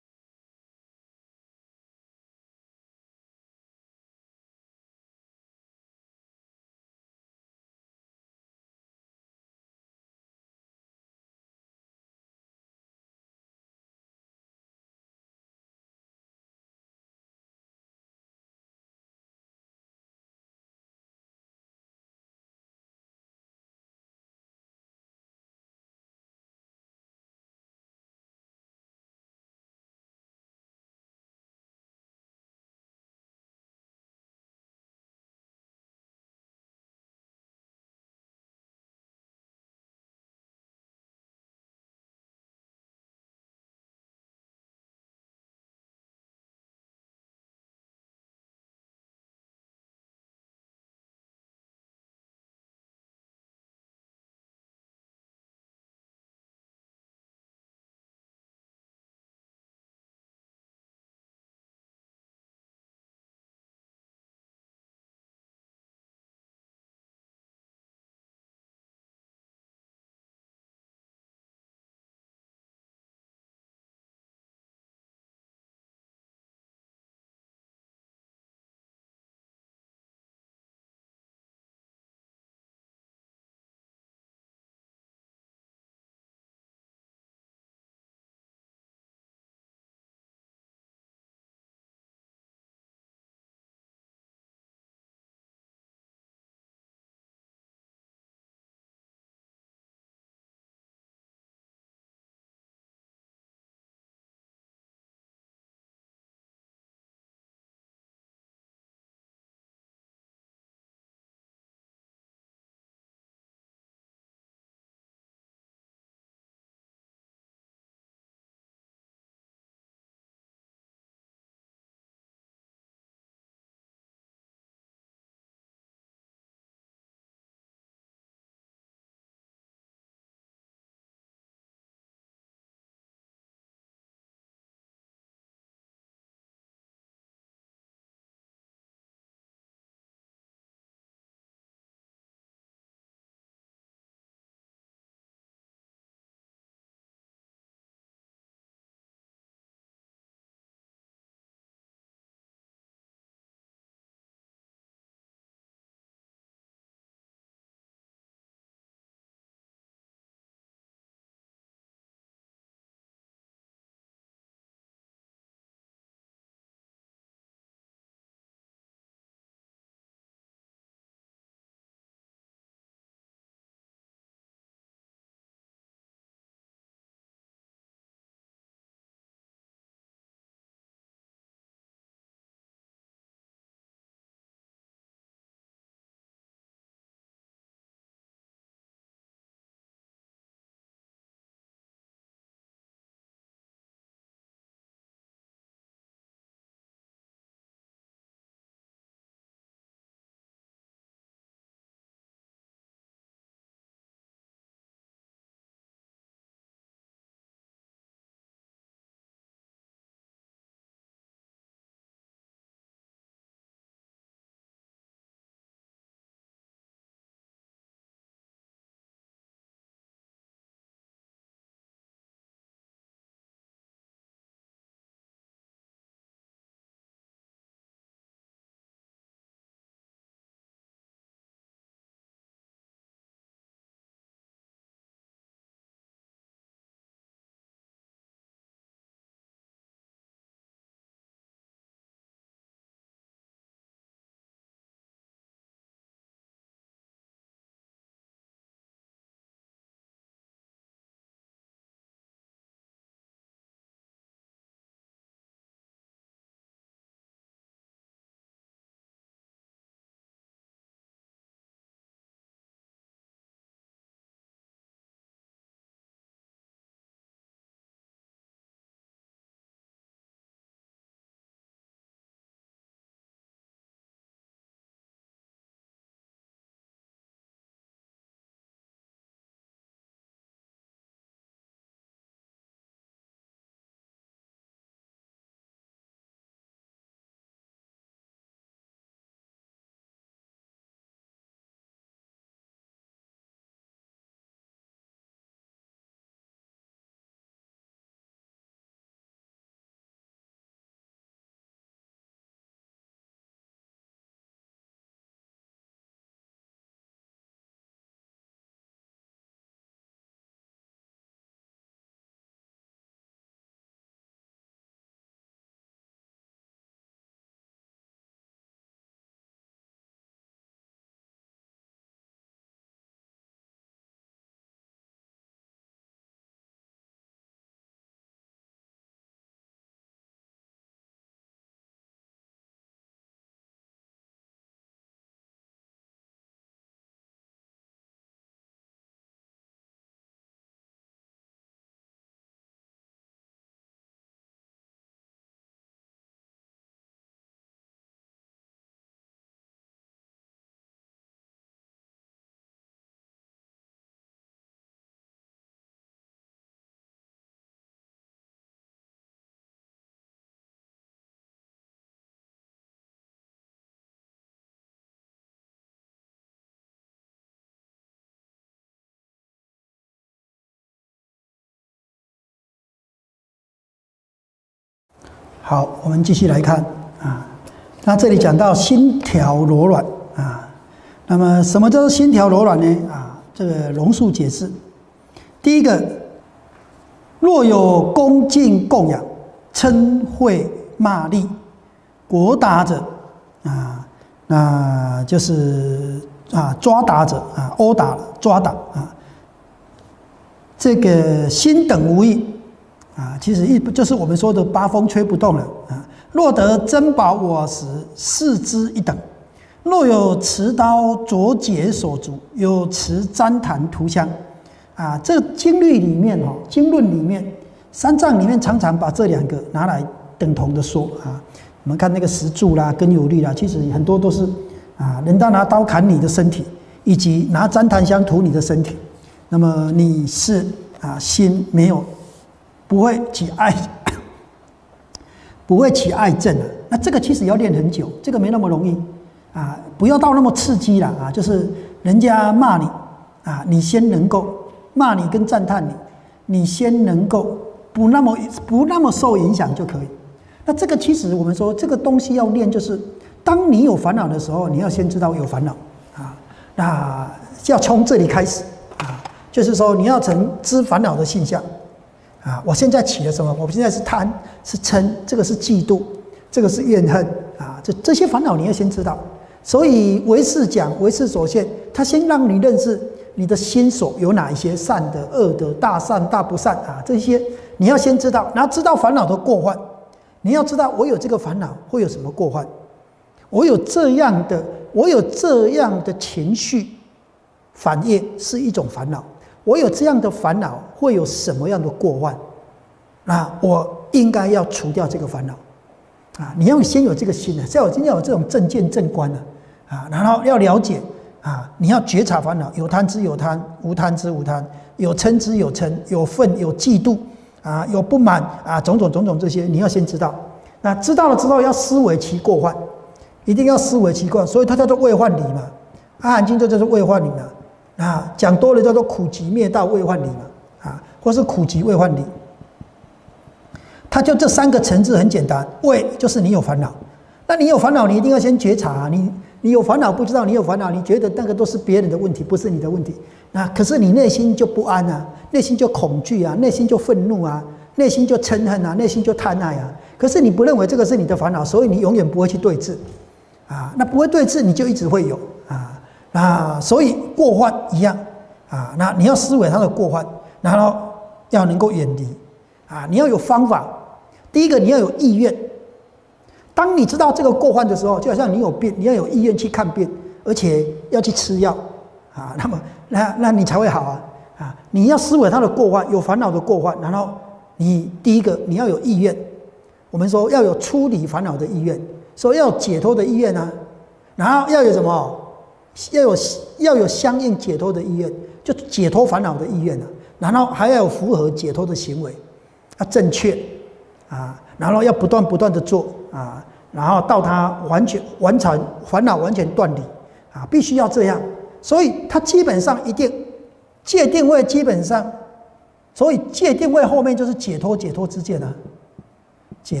好，我们继续来看啊。那这里讲到心条柔软啊，那么什么叫做心条柔软呢？啊，这个龙树解释，第一个，若有恭敬供养、嗔恚骂詈、国达者啊，那就是抓打者啊，殴打了抓打啊，这个心等无益啊，其实就是我们说的八风吹不动了啊。若得珍宝我时，视之一等；若有持刀灼解手足，有持旃檀涂香啊。这经律里面经论里面，三藏里面常常把这两个拿来等同的说啊。我们看那个石柱啦、根有律啦，其实很多都是啊，人家拿刀砍你的身体，以及拿旃檀香涂你的身体。那么你是心没有不会起爱。不会起爱憎啊，那这个其实要练很久，这个没那么容易啊，不要到那么刺激了啊，就是人家骂你啊，你先能够骂你跟赞叹你，你先能够不那么受影响就可以。那这个其实我们说这个东西要练，就是当你有烦恼的时候，你要先知道有烦恼啊，那要从这里开始啊，就是说你要知烦恼的现象。啊，我现在起了什么？我现在是贪，是嗔，这个是嫉妒，这个是怨恨啊。这些烦恼你要先知道。所以唯识讲唯识所现，他先让你认识你的心所有哪一些善的、恶的、大善、大不善啊，这些你要先知道，然后知道烦恼的过患。你要知道我有这个烦恼会有什么过患，我有这样的情绪反应是一种烦恼。我有这样的烦恼，会有什么样的过患？那我应该要除掉这个烦恼啊！你要先有这个心啊，要有这种正见正观啊，然后要了解啊，你要觉察烦恼，有贪之有贪，无贪之无贪，有嗔之有嗔，有愤有嫉妒啊，有不满啊，种种这些，你要先知道。那知道了之后，要思维其过患，一定要思维其过患，所以它叫做未患理嘛，《阿含经》就叫做未患理嘛。啊，讲多了叫做苦集灭道未患理嘛，啊，或是苦集未患理。它就这三个层次很简单，未就是你有烦恼，那你有烦恼，你一定要先觉察，你有烦恼不知道你有烦恼，你觉得那个都是别人的问题，不是你的问题，那可是你内心就不安啊，内心就恐惧啊，内心就愤怒啊，内心就嗔恨啊，内心就贪爱啊。可是你不认为这个是你的烦恼，所以你永远不会去对治，啊，那不会对治，你就一直会有啊，所以过患一样啊，那你要思维它的过患，然后要能够远离啊，你要有方法。第一个，你要有意愿。当你知道这个过患的时候，就好像你有病，你要有意愿去看病，而且要去吃药啊，那么那你才会好啊。你要思维它的过患，有烦恼的过患，然后你第一个你要有意愿。我们说要有处理烦恼的意愿，说要有解脱的意愿啊，然后要有什么？要有相应解脱的意愿，就解脱烦恼的意愿啊，然后还要有符合解脱的行为，要正确啊，然后要不断的做啊，然后到它完成烦恼完全断离啊，必须要这样。所以它基本上一定戒定慧基本上，所以戒定慧后面就是解脱之见啊，解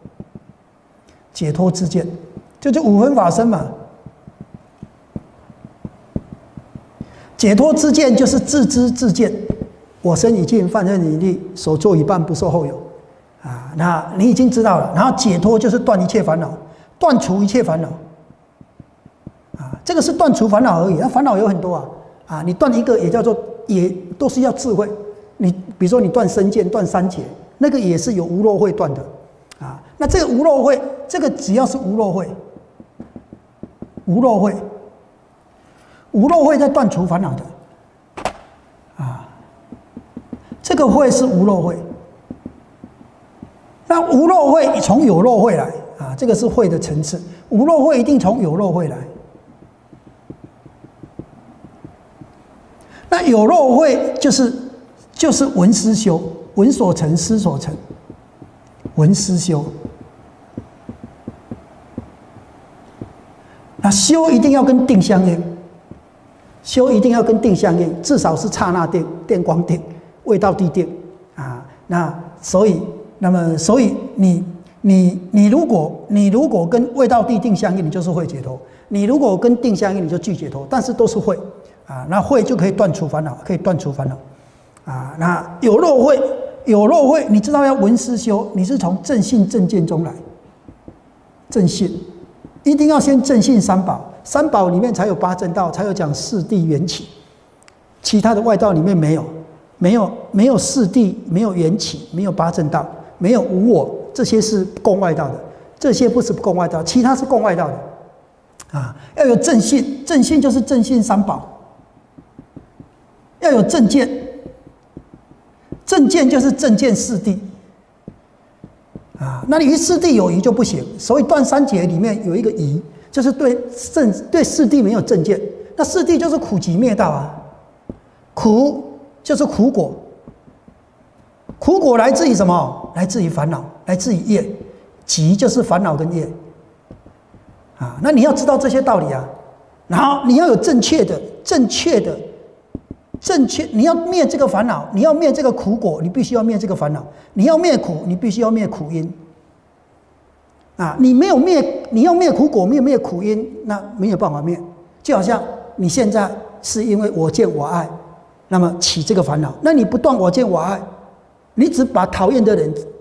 脱之见，就五分法身嘛。解脱之见就是自知自见，我身已尽，犯恨已立，所作已办，不受后有啊。那你已经知道了，然后解脱就是断一切烦恼，断除一切烦恼啊。这个是断除烦恼而已，那烦恼有很多啊，你断一个也叫做也都是要智慧。你比如说你断身见、断三劫，那个也是有无漏慧断的啊。那这个无漏慧，这个只要是无漏慧，无漏慧在断除烦恼的啊，这个慧是无漏慧。那无漏慧从有漏慧来啊，这个是慧的层次。无漏慧一定从有漏慧来。那有漏慧就是闻思修，闻所成，思所成，闻思修。那修一定要跟定相应。修一定要跟定相应，至少是刹那定、电光定、位道地定啊。所以你你如果跟未到地定相应，你就是会解脱；你如果跟定相应，你就具解脱。但是都是会啊，那会就可以断除烦恼，可以断除烦恼啊。那有漏会，你知道要闻思修，你是从正信正见中来。正信一定要先正信三宝，三宝里面才有八正道，才有讲四谛缘起，其他的外道里面没有四谛，没有缘起，没有八正道，没有无我。这些是共外道的，这些不是共外道，其他是共外道的，啊，要有正信，正信就是正信三宝，要有正见，正见就是正见四谛，啊，那你与四谛有疑就不行，所以断三劫里面有一个疑，就是对四谛没有正见，那四谛就是苦集灭道啊，苦就是苦果。苦果来自于什么？来自于烦恼，来自于业，集就是烦恼跟业，啊，那你要知道这些道理啊，然后你要有正确，你要灭这个烦恼，你要灭这个苦果，你必须要灭这个烦恼，你要灭苦，你必须要灭苦因，啊，你没有灭，你要灭苦果，没有灭苦因，那没有办法灭，就好像你现在是因为我见我爱，那么起这个烦恼，那你不断我见我爱。你只把讨厌的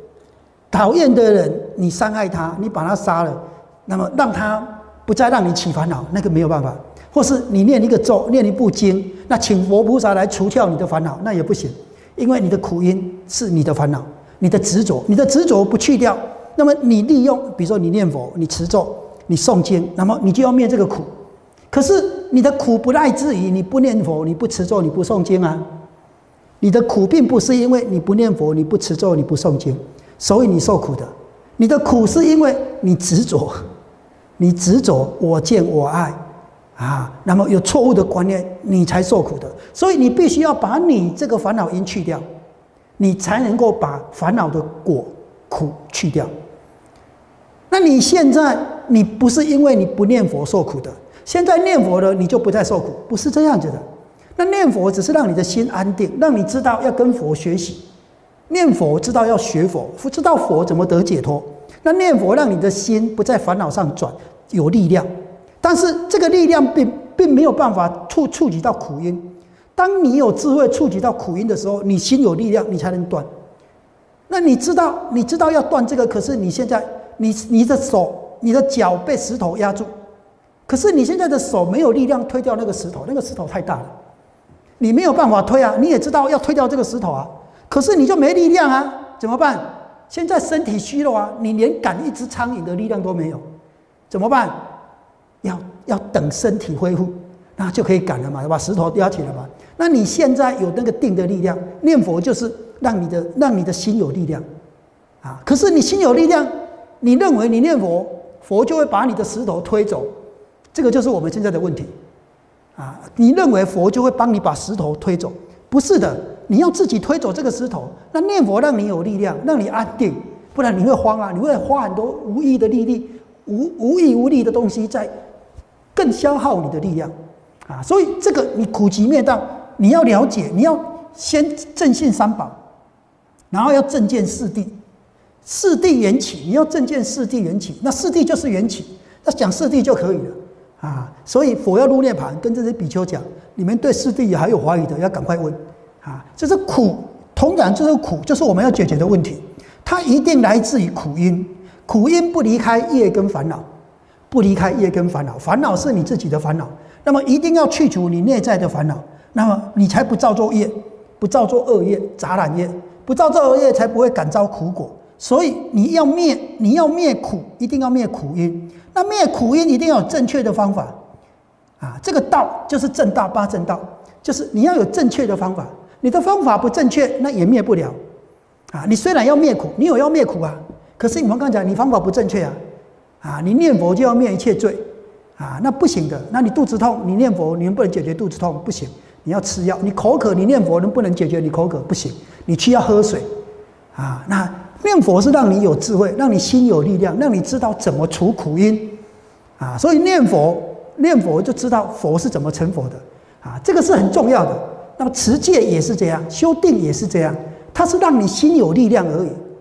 人，你伤害他，你把他杀了，那么让他不再让你起烦恼，那个没有办法。或是你念一个咒，念一部经，那请佛菩萨来除掉你的烦恼，那也不行，因为你的苦因是你的烦恼，你的执着不去掉，那么你利用，比如说你念佛，你持咒，你诵经，那么你就要灭这个苦。可是你的苦不来自于你不念佛，你不持咒，你不诵经啊。你的苦并不是因为你不念佛、你不持咒、你不诵经，所以你受苦的。你的苦是因为你执着，我见我爱，啊，那么有错误的观念，你才受苦的。所以你必须要把你这个烦恼因去掉，你才能够把烦恼的果苦去掉。那你现在你不是因为你不念佛受苦的，现在念佛了你就不再受苦，不是这样子的。那念佛只是让你的心安定，让你知道要跟佛学习。念佛知道要学佛，知道佛怎么得解脱。那念佛让你的心不在烦恼上转，有力量。但是这个力量并没有办法触及到苦因。当你有智慧触及到苦因的时候，你心有力量，你才能断。那你知道要断这个，可是你现在你的手、你的脚被石头压住，可是你现在的手没有力量推掉那个石头，那个石头太大了。你没有办法推啊，你也知道要推掉这个石头啊，可是你就没力量啊，怎么办？现在身体虚弱啊，你连赶一只苍蝇的力量都没有，怎么办？要等身体恢复，那就可以赶了嘛，把石头压起来嘛。那你现在有那个定的力量，念佛就是让你的心有力量啊。可是你心有力量，你认为你念佛，佛就会把你的石头推走，这个就是我们现在的问题。啊，你认为佛就会帮你把石头推走？不是的，你要自己推走这个石头。那念佛让你有力量，让你安定，不然你会慌啊！你会花很多无意的力、无意无力的东西，在更消耗你的力量啊！所以这个你苦集灭道，你要了解，你要先正信三宝，然后要正见四谛，四谛缘起，你要正见四谛缘起，那四谛就是缘起，那讲四谛就可以了。啊，所以佛要入涅槃，跟这些比丘讲，你们对四谛还有怀疑的，要赶快问。啊，这是苦，同样这是苦，就是我们要解决的问题。它一定来自于苦因，苦因不离开业跟烦恼，不离开业跟烦恼，烦恼是你自己的烦恼，那么一定要去除你内在的烦恼，那么你才不造作业，不造作恶业、杂染业，不造作恶业才不会感召苦果。所以你要灭苦，一定要灭苦因。那灭苦因一定要有正确的方法啊！这个道就是正道、八正道，就是你要有正确的方法。你的方法不正确，那也灭不了啊！你虽然要灭苦，你有要灭苦啊，可是你们刚才讲你方法不正确啊！啊，你念佛就要灭一切罪啊，那不行的。那你肚子痛，你念佛你能不能解决肚子痛？不行，你要吃药。你口渴，你念佛能不能解决你口渴？不行，你需要喝水啊。那念佛是让你有智慧，让你心有力量，让你知道怎么除苦因啊。所以念佛就知道佛是怎么成佛的啊，这个是很重要的。那么持戒也是这样，修定也是这样，它是让你心有力量而已，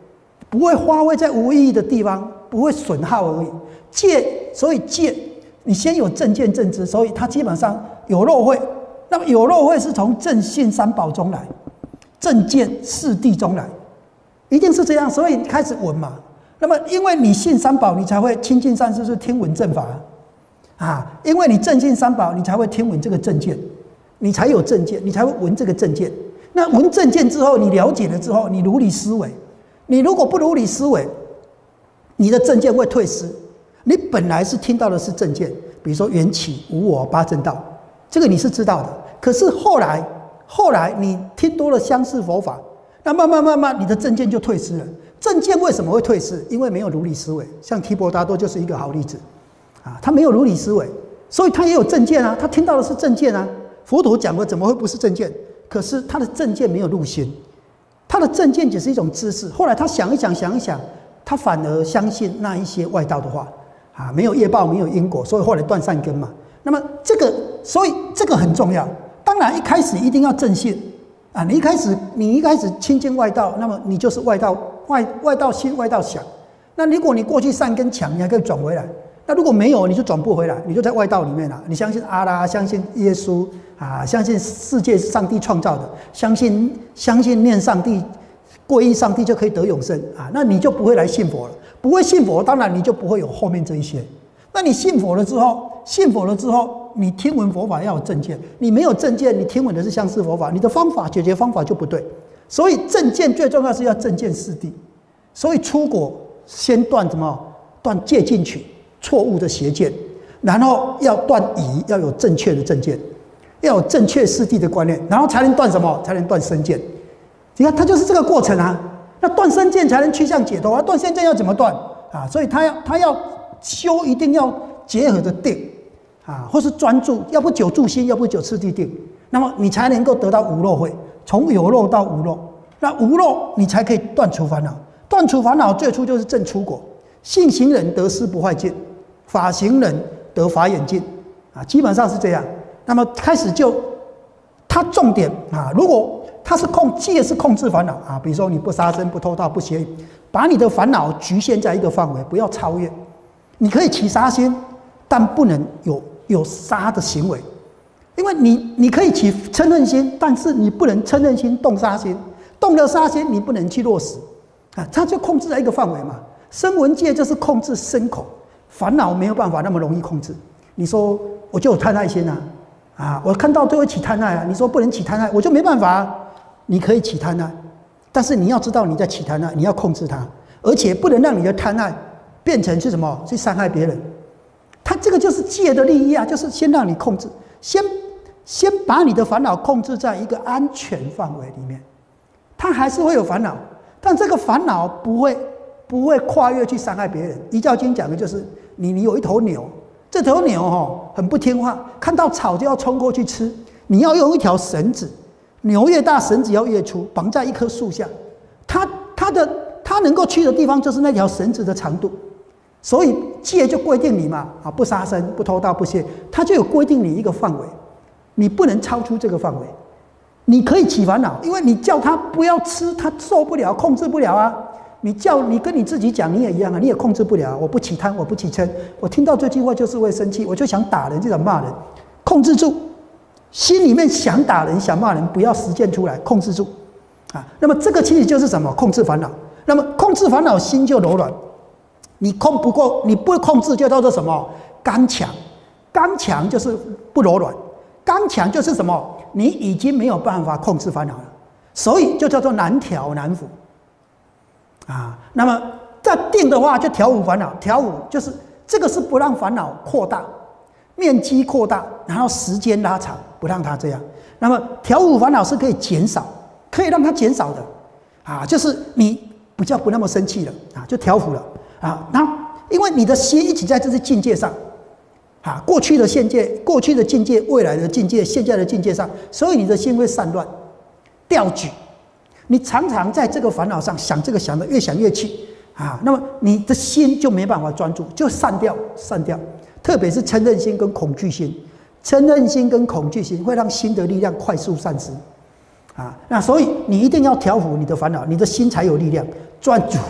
不会花费在无意义的地方，不会损耗而已。所以戒，你先有正见正知，所以它基本上有漏慧。那么有漏慧是从正信三宝中来，正见四谛中来，一定是这样。所以开始闻嘛。那么因为你信三宝，你才会亲近善知识，听闻正法啊。因为你正信三宝，你才会听闻这个正见，你才有正见，你才会闻这个正见。那闻正见之后，你了解了之后，你如理思维。你如果不如理思维，你的正见会退失。你本来是听到的是正见，比如说缘起、无我、八正道，这个你是知道的。可是后来你听多了相似佛法，那慢慢，你的正见就退失了。正见为什么会退失？因为没有如理思维。像提婆达多就是一个好例子啊，他没有如理思维，所以他也有正见啊，他听到的是正见啊。佛陀讲的怎么会不是正见？可是他的正见没有入心。他的正见只是一种知识，后来他想一想，他反而相信那一些外道的话啊，没有业报，没有因果，所以后来断善根嘛。那么所以这个很重要。当然一开始一定要正信啊，你一开始亲近外道，那么你就是外道心外道想。那如果你过去善根强，你还可以转回来。那如果没有，你就转不回来，你就在外道里面了。你相信阿拉，相信耶稣啊，相信世界是上帝创造的，相信念上帝、皈依上帝就可以得永生啊，那你就不会来信佛了。不会信佛，当然你就不会有后面这一些。那你信佛了之后，你听闻佛法要有正见，你没有正见，你听闻的是相似佛法，你的解决方法就不对。所以正见最重要是要正见四谛。所以出国先断什么？断戒禁取。错误的邪见，然后要断疑，要有正确的正见，要有正确四谛的观念，然后才能断什么？才能断身见。你看，它就是这个过程啊。那断身见才能趋向解脱啊。断身见要怎么断啊？所以他要修，一定要结合的定啊，或是专注，要不久住心，要不久次第定。那么你才能够得到无漏慧，从有漏到无漏。那无漏你才可以断除烦恼。断除烦恼最初就是证出果。信行人得思不坏境，法行人得法眼净啊，基本上是这样。那么开始它重点啊，如果它是戒是控制烦恼啊，比如说你不杀生、不偷盗、不邪淫，把你的烦恼局限在一个范围，不要超越。你可以起杀心，但不能有杀的行为，因为你可以起嗔恨心，但是你不能嗔恨心动杀心，动了杀心你不能去落实啊，它就控制在一个范围嘛。声闻戒就是控制身口，烦恼没有办法那么容易控制。你说我就有贪爱心啊，我看到就会起贪爱啊。你说不能起贪爱，我就没办法啊。你可以起贪爱，但是你要知道你在起贪爱，你要控制它，而且不能让你的贪爱变成是什么？去伤害别人。它这个就是戒的利益啊，就是先让你控制，先把你的烦恼控制在一个安全范围里面。它还是会有烦恼，但这个烦恼不会跨越去伤害别人。《遗教经》讲的就是你有一头牛，这头牛很不听话，看到草就要冲过去吃。你要用一条绳子，牛越大绳子要越粗，绑在一棵树下。它能够去的地方就是那条绳子的长度。所以戒就规定你嘛，不杀生、不偷盗、不邪，它就有规定你一个范围，你不能超出这个范围。你可以起烦恼，因为你叫他不要吃，他受不了，控制不了啊。你跟你自己讲，你也一样啊，你也控制不了。我不起贪，我不起嗔，我听到这句话就是会生气，我就想打人，就想骂人，控制住。心里面想打人、想骂人，不要实践出来，控制住啊。那么这个其实就是什么？控制烦恼。那么控制烦恼，心就柔软。你不控制，就叫做什么？刚强。刚强就是不柔软。刚强就是什么？你已经没有办法控制烦恼了，所以就叫做难调难伏。啊，那么在定的话，就调伏烦恼。调伏就是这个是不让烦恼扩大，面积扩大，然后时间拉长，不让它这样。那么调伏烦恼是可以减少，可以让它减少的。啊，就是你比较不那么生气了啊，就调伏了啊。那因为你的心一直在这些境界上。啊，过去的境界、未来的境界、现在的境界上，所以你的心会散乱、掉举。你常常在这个烦恼上想这个想的越想越气啊，那么你的心就没办法专注，就散掉。特别是嗔恨心跟恐惧心，嗔恨心跟恐惧心会让心的力量快速散失啊。那所以你一定要调伏你的烦恼，你的心才有力量专注。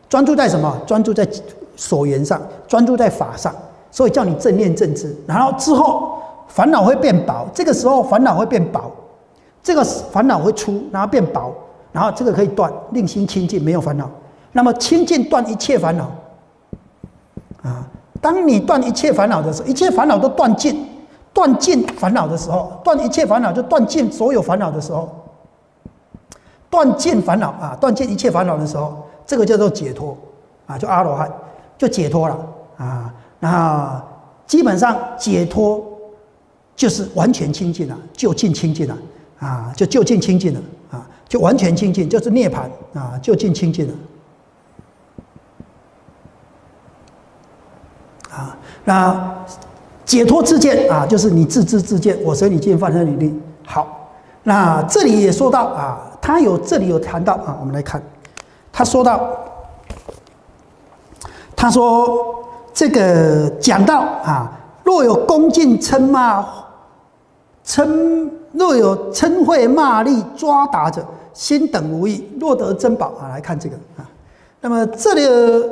专注在什么？专注在所缘上，专注在法上，所以叫你正念正知。然后之后烦恼会变薄，这个时候烦恼会变薄，这个烦恼会粗，然后变薄，然后这个可以断，令心清净，没有烦恼。那么清净断一切烦恼啊！当你断一切烦恼的时候，一切烦恼都断尽，断尽烦恼的时候，断一切烦恼就断尽所有烦恼的时候，断尽烦恼啊，断尽一切烦恼的时候，这个叫做解脱啊，就阿罗汉就解脱了啊。那基本上解脱就是完全清净了，就近清净了啊，就近清净了啊，就完全清净，就是涅槃啊，就近清净了。啊，那解脱知见啊，就是你自知自见，我随你见，犯生你立。好，那这里也说到啊，这里有谈到啊，我们来看，他说这个讲到啊，若有恭敬嗔骂，若有嗔恚骂詈抓打者，心等无益。若得珍宝啊，来看这个啊，那么这里。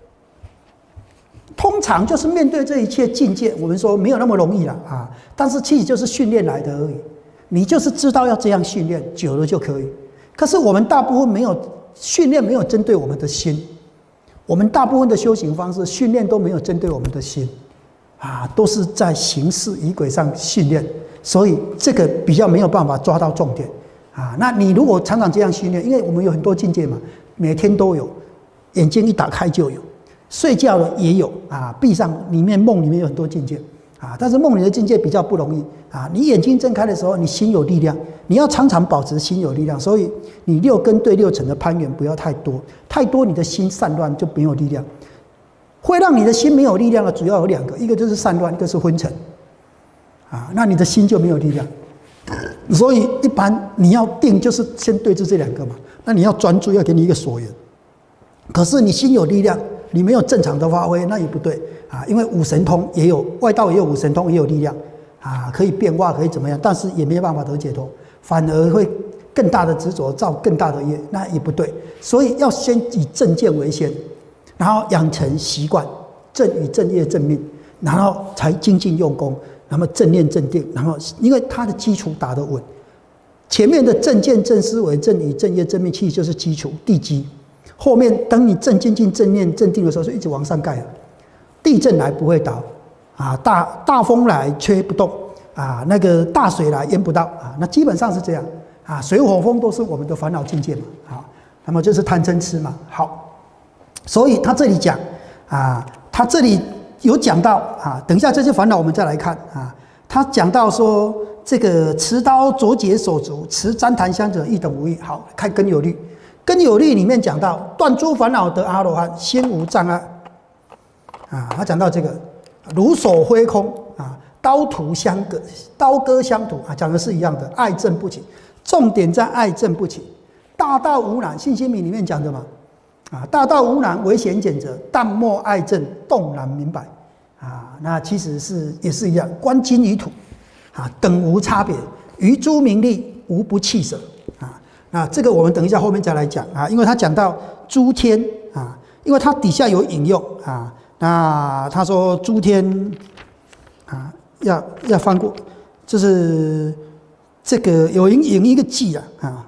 通常就是面对这一切境界，我们说没有那么容易了啊。但是其实就是训练来的而已，你就是知道要这样训练，久了就可以。可是我们大部分没有训练，没有针对我们的心。我们大部分的修行方式训练都没有针对我们的心，啊，都是在形式仪轨上训练，所以这个比较没有办法抓到重点啊。那你如果常常这样训练，因为我们有很多境界嘛，每天都有，眼睛一打开就有。睡觉了也有啊，闭上梦里面有很多境界啊，但是梦里的境界比较不容易啊。你眼睛睁开的时候，你心有力量，你要常常保持心有力量，所以你6根对6尘的攀缘不要太多，太多你的心散乱就没有力量。会让你的心没有力量的主要有2个，一个就是散乱，一个是昏沉啊，那你的心就没有力量。所以一般你要定，就是先对治这2个嘛。那你要专注，要给你一个所缘。可是你心有力量。你没有正常的发挥，那也不对啊，因为五神通也有，外道也有五神通，也有力量啊，可以变化，可以怎么样，但是也没有办法得解脱，反而会更大的执着，造更大的业，那也不对。所以要先以正见为先，然后养成习惯，正与正业正命，然后才精进用功，然后正念正定，然后因为它的基础打得稳，前面的正见、正思维、正语、正业、正命，其实就是基础地基。后面等你正精进、正念、正定的时候，就一直往上盖了。地震来不会倒啊，大风来吹不动啊，那个大水来淹不到啊，那基本上是这样啊。水火风都是我们的烦恼境界嘛，好，那么就是贪嗔痴嘛。好，所以他这里讲啊，他这里有讲到啊，等一下这些烦恼我们再来看啊。他讲到说这个持刀着解手足，持旃檀香者一等无益。好，看根有律。根有律里面讲到断诸烦恼得阿罗汉，心无障碍啊。他讲到这个如手挥空啊，刀割相图啊，讲的是一样的，爱憎不起。重点在爱憎不起。大道无难，信心品里面讲的嘛啊，大道无难，唯显简者，但莫爱憎，动然明白啊。那其实也是一样，观金与土啊，等无差别，于诸名利无不弃舍啊。那这个我们等一下后面再来讲啊，因为他讲到诸天啊，因为他底下有引用啊，那他说诸天啊，要翻过，就是这个有引一个记啊，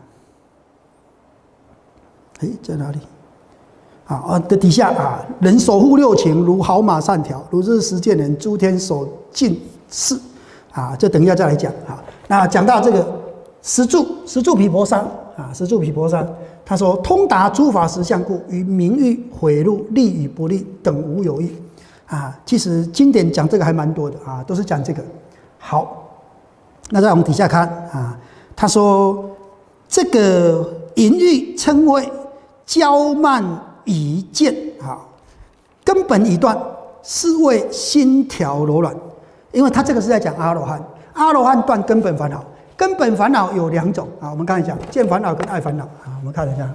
在哪里？的底下啊，人守护6情，如好马善条，如日实见人，诸天所尽事啊，这等一下再来讲啊。那讲到这个十住毗婆沙。十住毗婆沙，他说通达诸法实相故，于名誉毁辱、利与不利等无有益啊。其实经典讲这个还蛮多的啊，都是讲这个。好，那再往底下看啊，他说这个淫欲嗔恚、骄慢疑见啊，根本已断，是为心条柔软。因为他这个是在讲阿罗汉，阿罗汉断根本烦恼。根本烦恼有2种啊，我们刚才讲见烦恼跟爱烦恼啊，我们看一下，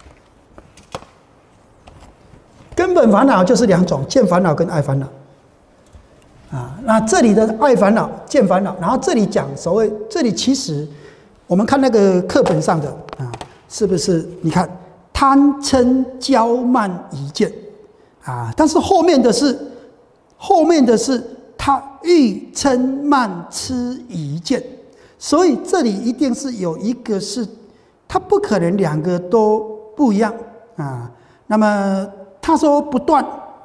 根本烦恼就是2种，见烦恼跟爱烦恼啊。那这里的爱烦恼、见烦恼，然后这里讲所谓，这里其实我们看那个课本上的啊，是不是？你看贪嗔骄慢疑见啊，但是后面的是他欲嗔慢痴疑见，所以这里一定是有一个是，他不可能两个都不一样啊。那么他说不断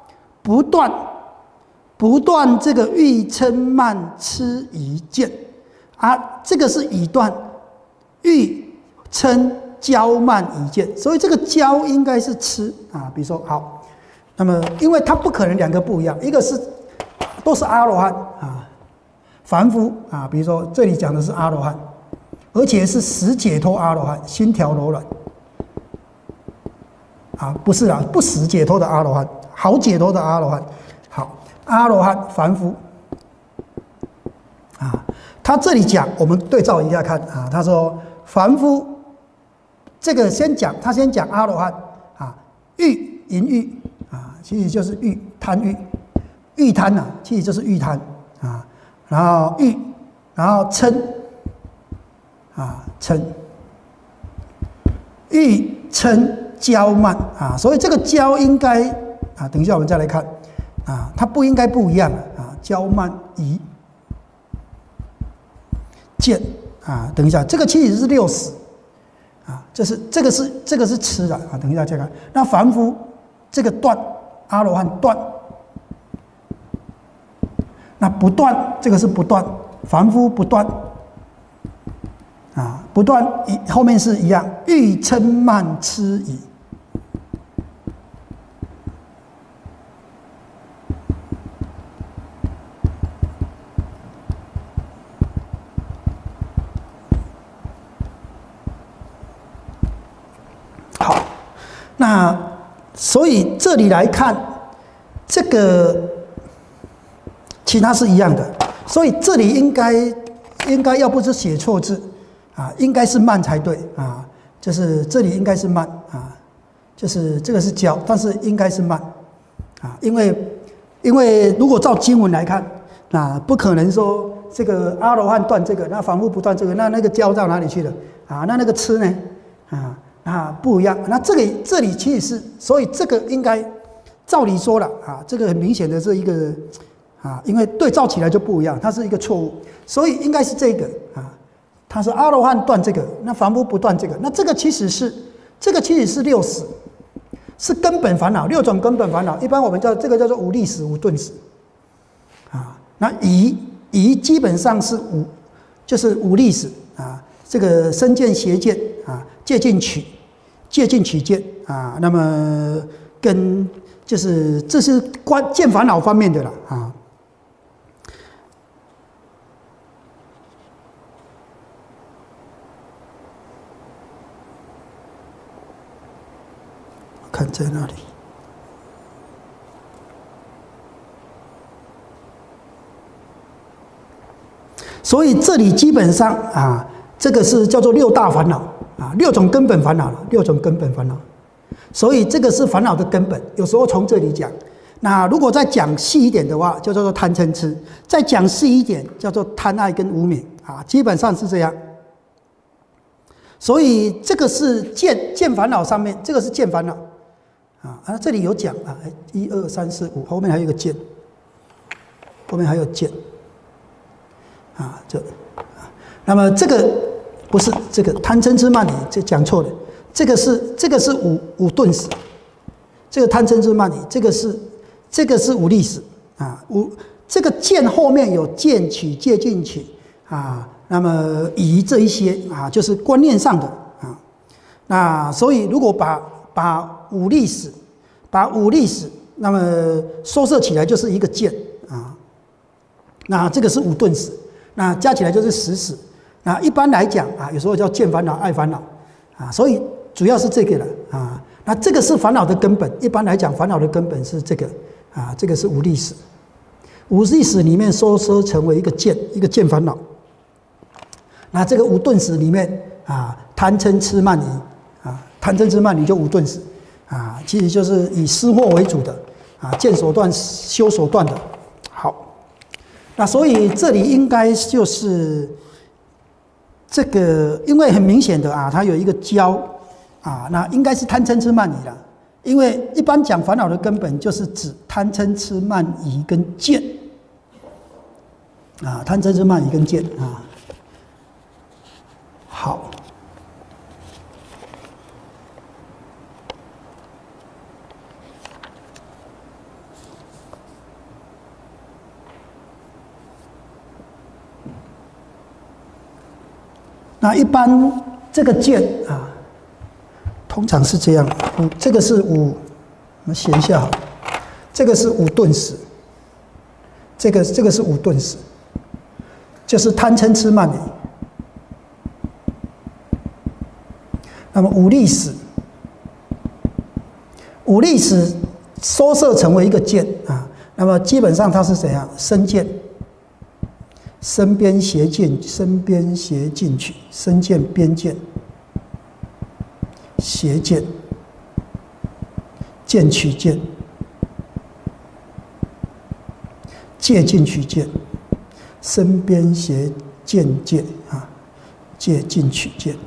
这个欲嗔慢痴疑见啊，这个是已断欲嗔骄慢疑见，所以这个骄应该是痴啊。比如说好，那么因为它不可能两个不一样，一个是都是阿罗汉啊，凡夫啊，比如说这里讲的是阿罗汉，而且是实解脱阿罗汉，心条柔软啊，不是啦，不实解脱的阿罗汉，好解脱的阿罗汉。好，阿罗汉凡夫啊，他这里讲，我们对照一下看啊，他说凡夫这个他先讲阿罗汉啊，欲淫欲啊，其实就是欲贪欲贪呐，其实就是欲贪啊，然后嗔啊欲嗔骄慢啊，所以这个骄应该啊，等一下我们再来看啊，它不应该不一样啊，骄慢疑见啊，等一下，这个其实是60啊，这个是痴的啊，等一下再看。那凡夫这个断阿罗汉断，那不断这个是不断，凡夫不断啊，不断后面是一样，欲嗔慢痴疑。好，那所以这里来看，这个其他是一样的，所以这里应该要不是写错字啊，应该是慢才对啊，就是这里应该是慢啊，就是这个是骄，但是应该是慢啊，因为如果照经文来看，那不可能说这个阿罗汉断这个，那凡夫不断这个，那个骄到哪里去了啊？那个痴呢啊不一样，那这里其实是，所以这个应该照理说了啊，这个很明显的是一个啊，因为对照起来就不一样，它是一个错误，所以应该是这个啊，它是阿罗汉断这个，那凡夫不断这个，那这个其实是60，是根本烦恼，6种根本烦恼，一般我们这个叫做无历史无顿始啊，那疑基本上是就是无历史啊，这个身见邪见啊，戒禁取见啊，那么跟就是这是见烦恼方面的了啊。看在哪里？所以这里基本上啊，这个是叫做6大烦恼啊，6种根本烦恼了，6种根本烦恼。所以这个是烦恼的根本，有时候从这里讲。那如果再讲细一点的话，就叫做贪嗔痴；再讲细一点，叫做贪爱跟无明啊，基本上是这样。所以这个是见烦恼上面，这个是见烦恼啊，这里有讲啊，1、2、3、4、5，后面还有一个见，后面还有见啊，那么这个不是这个贪嗔痴慢疑，这讲错了。这个是五顿始，这个贪嗔痴慢疑，这个是无历史啊，这个见后面有见取、戒禁取啊，那么疑这一些啊，就是观念上的啊。那所以如果把五历史，那么收摄起来就是一个见啊。那这个是五顿始，那加起来就是10始。那一般来讲啊，有时候叫见烦恼、爱烦恼啊，所以主要是这个了啊。那这个是烦恼的根本，一般来讲，烦恼的根本是这个啊，这个是无历史。无历史里面收摄成为一个见烦恼。那这个无顿始里面啊，贪嗔痴慢疑啊，贪嗔痴慢疑就无顿始啊，其实就是以失惑为主的啊，见所断、修所断的。好，那所以这里应该就是这个，因为很明显的啊，它有一个骄啊，那应该是贪嗔痴慢疑啦。因为一般讲烦恼的根本就是指贪嗔痴慢疑跟见啊，贪嗔痴慢疑跟见啊。好，那一般这个见啊。通常是这样，这个是五，我们写一下好，这个是五顿时，这个是五顿时，就是贪嗔痴慢疑。那么五力使，五力使收摄成为一个见啊，那么基本上它是怎样？身见，身边邪见，身边邪进取，身见边见。邪见、见取见、戒进取见、身边邪见戒啊，戒进取见。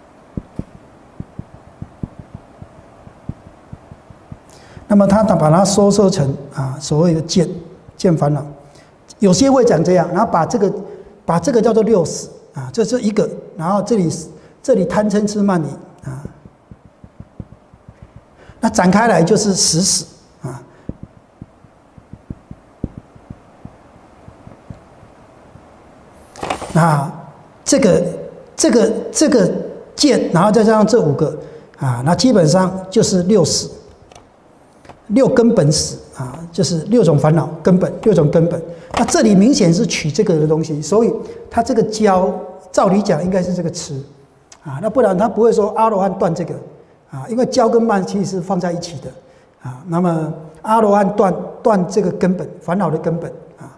那么他把它收摄成啊所谓的见烦恼，有些会讲这样，然后把这个叫做六识啊，这是一个，然后这里贪嗔痴慢疑啊。那展开来就是十识啊，那这个见，然后再加上这五个啊，那基本上就是六识，六根本识啊，就是六种烦恼根本，六种根本。那这里明显是取这个的东西，所以它这个交，照理讲应该是这个持啊，那不然他不会说阿罗汉断这个。啊，因为交跟慢其实是放在一起的，啊，那么阿罗汉断这个根本烦恼的根本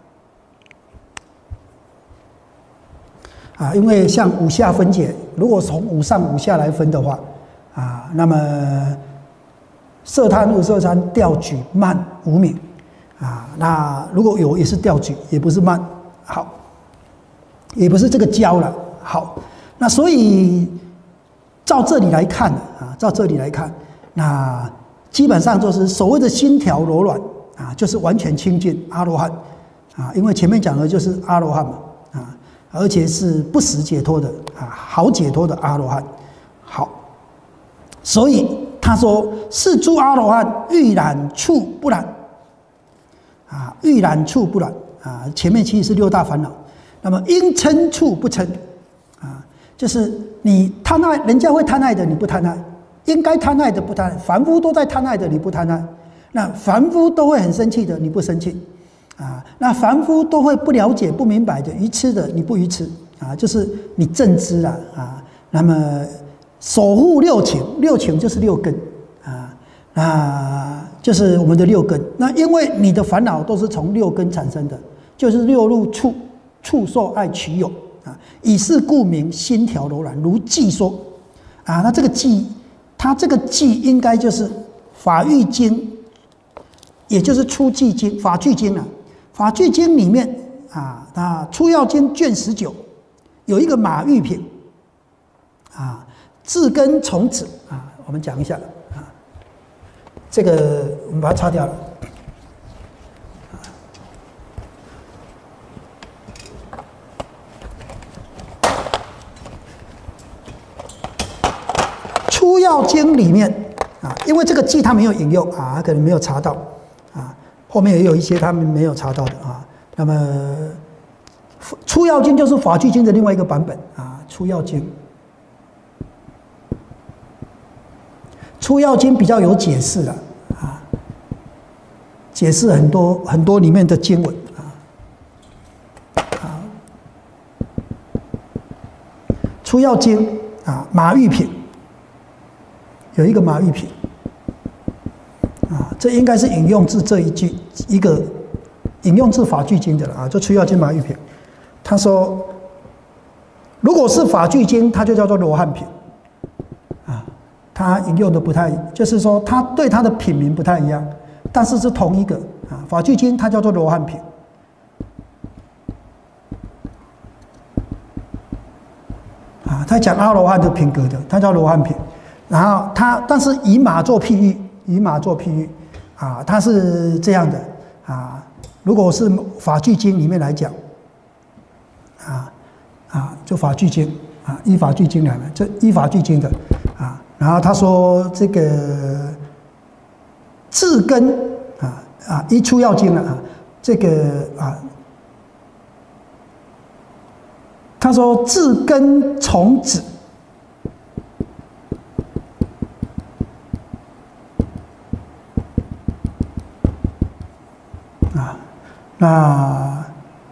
啊，因为像五下分解，如果从五上五下来分的话，啊，那么色贪无色贪调举慢无明，啊，那如果有也是调举，也不是慢，好，也不是这个交了，好，那所以。照这里来看啊，照这里来看，那基本上就是所谓的心条柔软啊，就是完全清净阿罗汉啊，因为前面讲的就是阿罗汉嘛啊，而且是不死解脱的啊，好解脱的阿罗汉。好，所以他说是诸阿罗汉欲染处不染啊，欲染处不染啊，前面其实是六大烦恼，那么应嗔处不嗔啊，就是你贪爱，人家会贪爱的，你不贪爱；应该贪爱的不贪爱。凡夫都在贪爱的，你不贪爱；那凡夫都会很生气的，你不生气啊。那凡夫都会不了解、不明白的、愚痴的，你不愚痴啊，就是你正知了啊。那么守护六情，六情就是六根啊，就是我们的六根。那因为你的烦恼都是从六根产生的，就是六入触、触受爱取有。啊，以是故名心条柔软，如偈说啊。那这个偈，它这个偈应该就是法喻经，也就是出偈经、法句经啊。法句经里面啊，那出要经卷19有一个马玉品啊，字根从此啊，我们讲一下啊，这个我们把它擦掉了。出要经里面啊，因为这个偈他没有引用啊，他可能没有查到啊，后面也有一些他们没有查到的啊。那么出要经就是法句经的另外一个版本啊，出要经，出要经比较有解释了啊，解释很多里面的经文啊。出要经啊，马玉品。有一个马玉品啊，这应该是引用自这一句，一个引用自法句经的了啊，就出要经马玉品。他说，如果是法句经，它就叫做罗汉品啊，他引用的不太，就是说他对他的品名不太一样，但是是同一个啊。法句经它叫做罗汉品啊，他讲阿罗汉的品格的，他叫罗汉品。 然后但是以马做譬喻，以马做譬喻，啊，它是这样的啊。如果是法句经里面来讲，就法句经啊，依法句经来的，这依法句经的啊。然后他说这个治根依出要经了啊，这个他说治根从子。那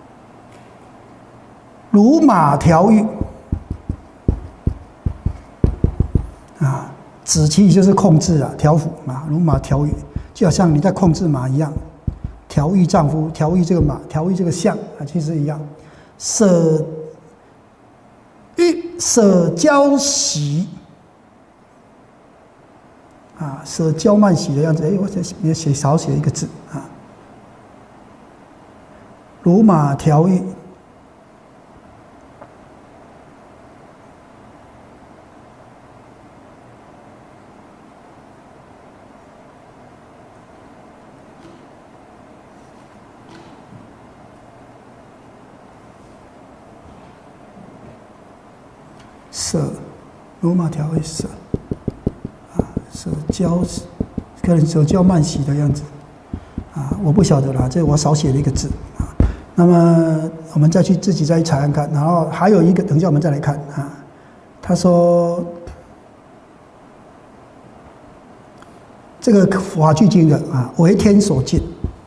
如马调御子其实就是控制调服啊，如马调御，就好像你在控制马一样，调御丈夫，调御这个马，调御这个象其实一样。舍交喜舍交慢喜的样子，我这少写一个字啊。如马调御，如马调御舍舍交，可能舍交慢喜的样子我不晓得啦，这我少写了一个字那么我们再去自己再查看看，然后还有一个，等一下我们再来看他说这个法句经的为天所禁。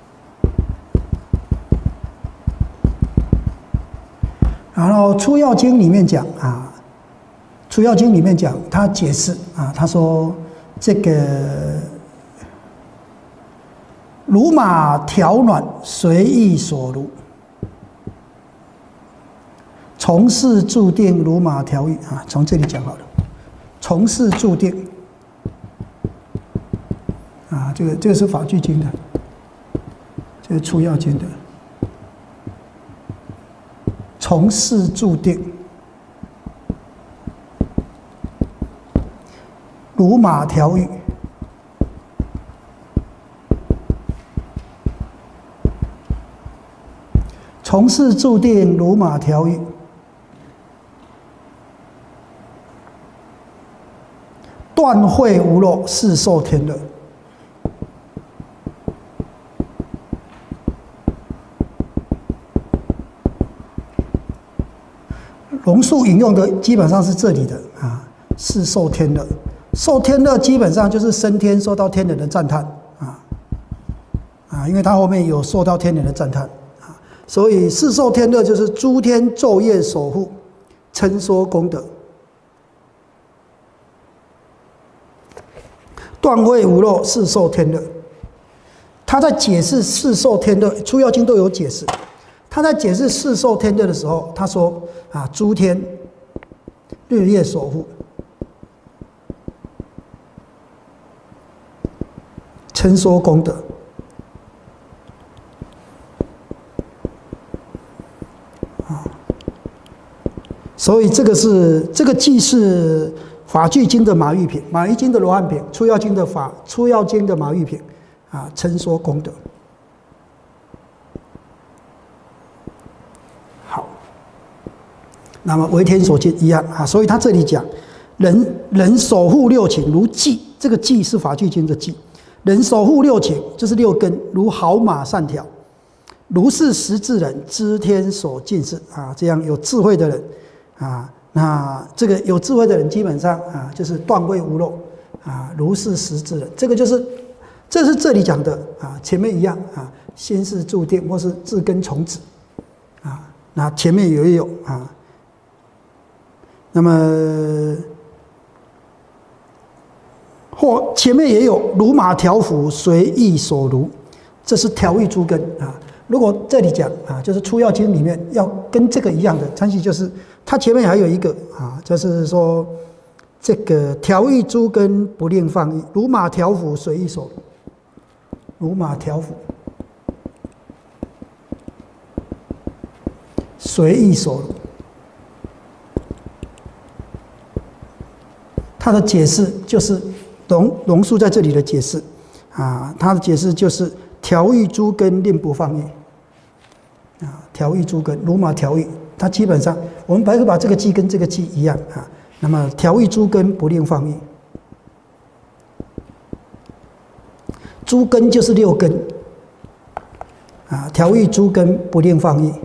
然后出要经里面讲出要经里面讲，他解释他说这个如马调暖，随意所如。从事注定如马调御从这里讲好了。从事注定这个是法句经的，这个出要经的。从事注定，如马调御。从事注定如马调御。断秽无漏，是受天乐。龙树引用的基本上是这里的是受天乐。受天乐基本上就是升天受到天人的赞叹因为他后面有受到天人的赞叹所以是受天乐就是诸天昼夜守护，称说功德。断秽无漏，是受天乐。他在解释是受天乐，出要经都有解释。他在解释是受天乐的时候，他说诸天日夜守护，称说功德。所以这个既是法句经的马玉品，马玉经的罗汉品，出要经的马玉品称说功德。好，那么为天所禁一样所以他这里讲人守护六情如骥，这个骥是法句经的骥，人守护六情就是六根，如好马善调，如是识智人，知天所禁事这样有智慧的人那这个有智慧的人基本上就是断秽无漏如是识智人，这是这里讲的前面一样先是注定或是自根从子那前面也有那么或前面也有如马调伏，随意所如，这是调御诸根如果这里讲就是出要经里面要跟这个一样的，但是就是它前面还有一个就是说这个调御诸根不令放逸，如马调伏，随意所如。如马调伏，随意所如。 它的解释就是龙树在这里的解释啊，它的解释就是调御诸根，令不放逸啊，调御诸根，罗马调御，它基本上我们可以把这个记跟这个记一样啊，那么调御诸根，不令放逸。诸根就是六根啊，调御诸根，不令放逸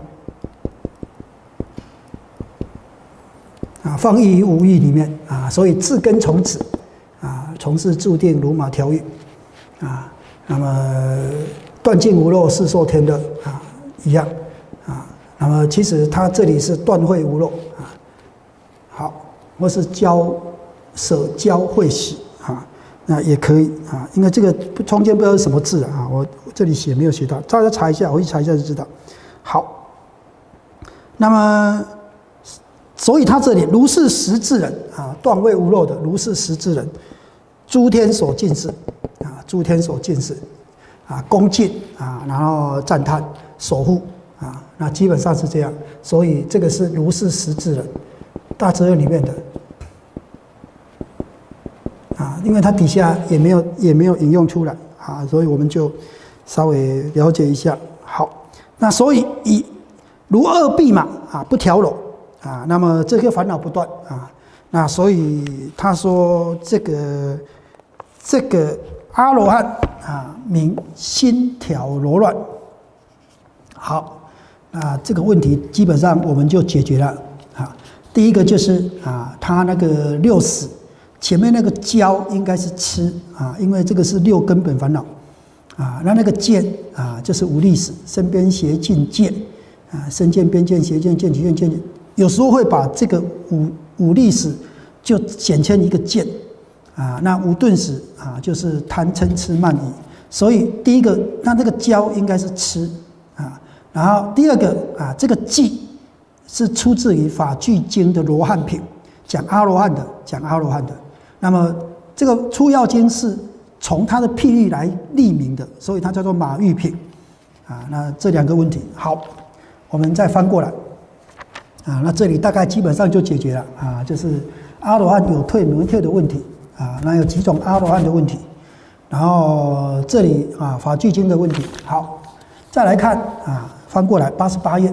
啊，放逸于无益里面啊，所以自根从此啊，从事注定如马调御啊，那么断尽无漏，世受天乐啊，一样啊，那么其实它这里是断慧无漏啊，好，或是舍交会喜啊。那也可以啊，因为这个中间不知道是什么字啊，我这里写没有写到，大家查一下，我一查一下就知道。好，那么所以他这里如是实智人啊，断慧无漏的如是实智人，诸天所敬视啊，诸天所敬视啊，恭敬啊，然后赞叹守护啊，那基本上是这样，所以这个是如是实智人，大哲学里面的。啊，因为它底下也没有引用出来啊，所以我们就稍微了解一下。好，那所以以如二臂嘛啊，不调柔啊，那么这个烦恼不断啊，那所以他说这个阿罗汉啊，名心调柔软。好，那这个问题基本上我们就解决了啊。第一个就是啊，他那个六识。前面那个交应该是痴啊，因为这个是六根本烦恼啊。那个见啊，就是无力识，身边邪境见啊，身见边见邪见见取见见，有时候会把这个无力识就简称一个见啊。那无顿识啊，就是贪嗔痴慢疑。所以第一个，那这个交应该是痴啊。然后第二个啊，这个记是出自于《法句经》的罗汉品，讲阿罗汉的，讲阿罗汉的。那么这个出要经是从它的譬喻来立名的，所以它叫做马喻品啊。那这两个问题，好，我们再翻过来啊。那这里大概基本上就解决了啊，就是阿罗汉有退没退的问题啊。那有几种阿罗汉的问题，然后这里啊法句经的问题。好，再来看啊，翻过来88页，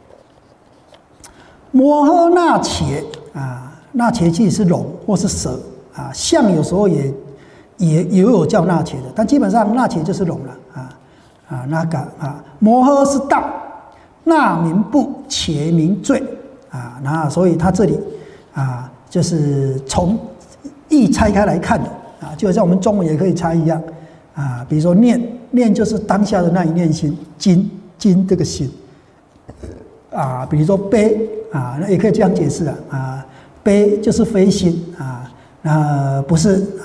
摩诃那伽啊，那伽其实是龙或是蛇。啊，象有时候也有叫那伽的，但基本上那伽就是龙了啊，那个啊，摩诃是道，那名部，伽名罪啊，那所以它这里啊，就是从意拆开来看的啊，就像我们中文也可以拆一样啊，比如说念就是当下的那一念心，经这个心啊，比如说悲啊，那也可以这样解释啊，悲就是非心啊。不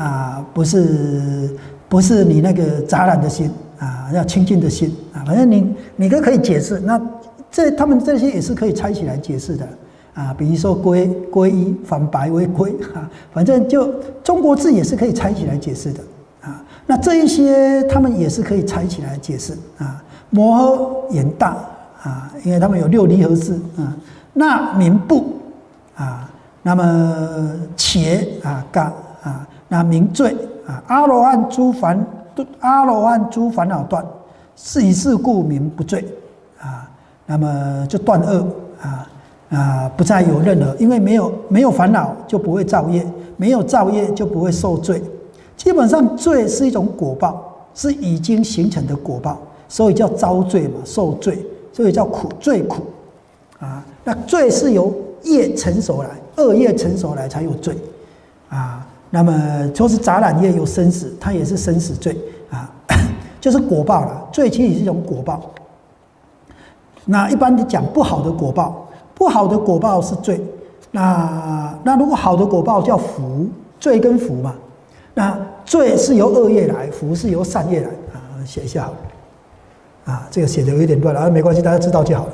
是你那个杂染的心啊，要清净的心啊。反正你都可以解释。那他们这些也是可以拆起来解释的啊。比如说皈依，反白为皈啊。反正就中国字也是可以拆起来解释的啊。那这一些他们也是可以拆起来解释啊。摩诃眼大啊，因为他们有六离合字啊。那名部啊。那么伽啊嘎啊，那名罪啊，阿罗汉诸烦恼断，是以是故名不罪啊。那么就断恶不再有任何，因为没有烦恼就不会造业，没有造业就不会受罪。基本上罪是一种果报，是已经形成的果报，所以叫遭罪嘛，受罪，所以叫苦，罪苦啊。那罪是由业成熟来。恶业成熟来才有罪啊，那么就是杂染业有生死，它也是生死罪啊，就是果报了。罪其实是一种果报。那一般讲不好的果报，不好的果报是罪。那如果好的果报叫福，罪跟福嘛。那罪是由恶业来，福是由善业来啊。写一下好了啊，这个写的有一点乱了，没关系，大家知道就好了。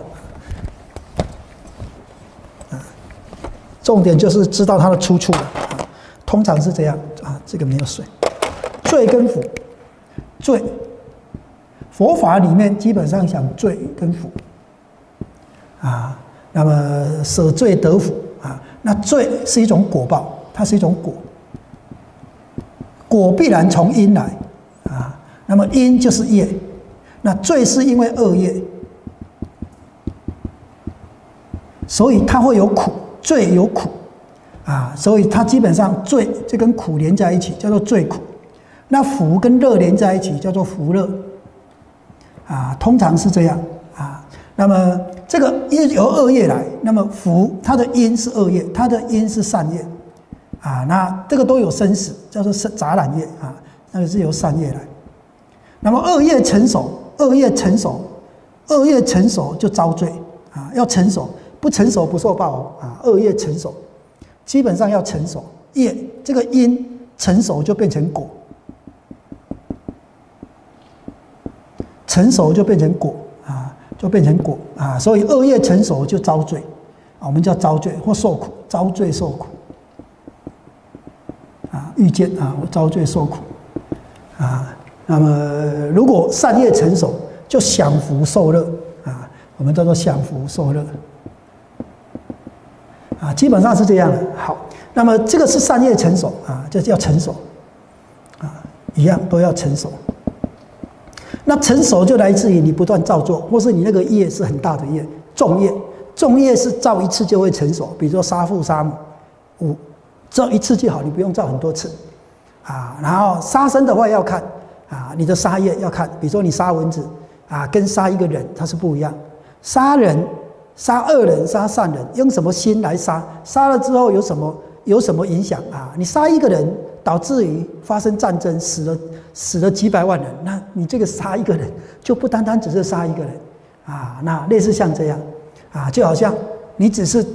重点就是知道它的出处了啊，通常是这样啊。这个没有水，罪跟福，罪，佛法里面基本上讲罪跟福啊。那么舍罪得福啊，那罪是一种果报，它是一种果果必然从因来啊。那么因就是业，那罪是因为恶业，所以它会有苦，罪有苦啊，所以它基本上罪就跟苦连在一起，叫做罪苦。那福跟乐连在一起，叫做福乐啊，通常是这样啊。那么这个因由恶业来，那么福它的因是恶业，它的因是善业啊。那这个都有生死，叫做杂染业啊，那个是由善业来。那么恶业成熟，恶业成熟就遭罪啊，要成熟，不成熟不受报啊。恶业成熟，基本上要成熟，业这个因成熟就变成果，成熟就变成果啊，就变成果啊。所以恶业成熟就遭罪啊，我们叫遭罪或受苦，遭罪受苦啊，遇见啊，我遭罪受苦啊。那么，如果善业成熟，就享福受乐啊，我们叫做享福受乐啊，基本上是这样的。好，那么这个是善业成熟啊，这叫成熟啊，一样都要成熟。那成熟就来自于你不断造作，或是你那个业是很大的业，重业，重业是造一次就会成熟，比如说杀父杀母，造一次就好，你不用造很多次啊。然后杀生的话要看。啊，你的杀业要看，比如说你杀蚊子啊，跟杀一个人它是不一样。杀人、杀恶人、杀善人，用什么心来杀？杀了之后有什么影响啊？你杀一个人，导致于发生战争，死了几百万人，那你这个杀一个人就不单单只是杀一个人啊。那类似像这样啊，就好像你只是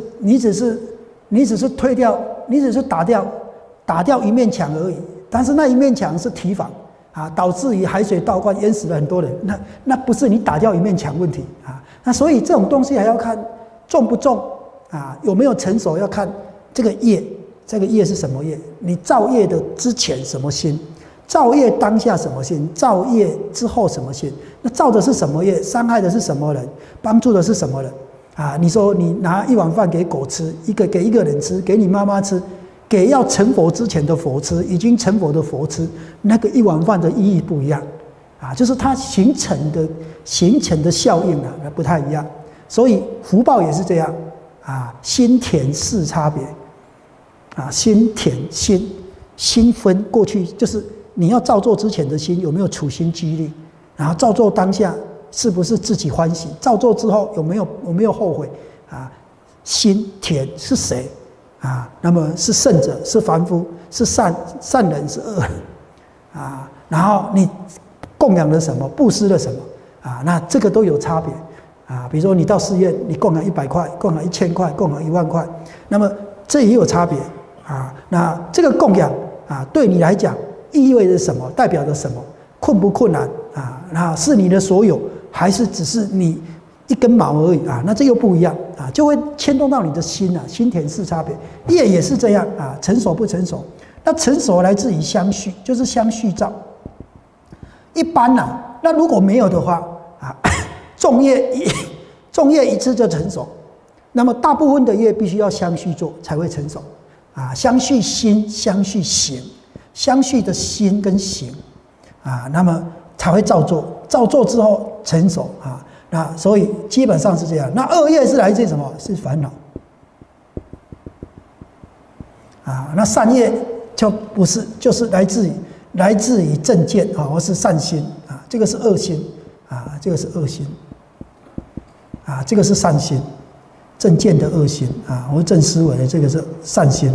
打掉一面墙而已，但是那一面墙是堤防。啊，导致于海水倒灌淹死了很多人，那不是你打掉一面墙问题啊。那所以这种东西还要看重不重啊，有没有成熟，要看这个业是什么业？你造业的之前什么心？造业当下什么心？造业之后什么心？那造的是什么业？伤害的是什么人？帮助的是什么人？啊，你说你拿一碗饭给狗吃，给一个人吃，给你妈妈吃。给要成佛之前的佛吃，已经成佛的佛吃，那个一碗饭的意义不一样，啊，就是它形成的效应啊，不太一样。所以福报也是这样，啊，心田是差别，啊，心田心分过去就是你要造作之前的心有没有处心积虑，然后造作当下是不是自己欢喜，造作之后有没有后悔啊？心田是谁？啊，那么是圣者，是凡夫，是善人，是恶人，啊，然后你供养了什么，布施了什么，啊，那这个都有差别，啊，比如说你到寺院，你供养100块，供养1000块，供养1万块，那么这也有差别，啊，那这个供养啊，对你来讲意味着什么，代表着什么，困不困难啊？那是你的所有，还是只是你一根毛而已啊？那这又不一样啊，就会牵动到你的心啊，心田是差别。业也是这样啊，成熟不成熟？那成熟来自于相续，就是相续造。一般啊，那如果没有的话啊，重业一次就成熟，那么大部分的业必须要相续做才会成熟啊，相续心、相续行、相续的心跟行啊，那么才会造作，造作之后成熟啊。那所以基本上是这样。那恶业是来自于什么？是烦恼啊。那善业就不是，就是来自于正见啊，或是善心啊。这个是恶心啊，这个是恶心啊，这个是善心，正见的恶心啊，或正思维的这个是善心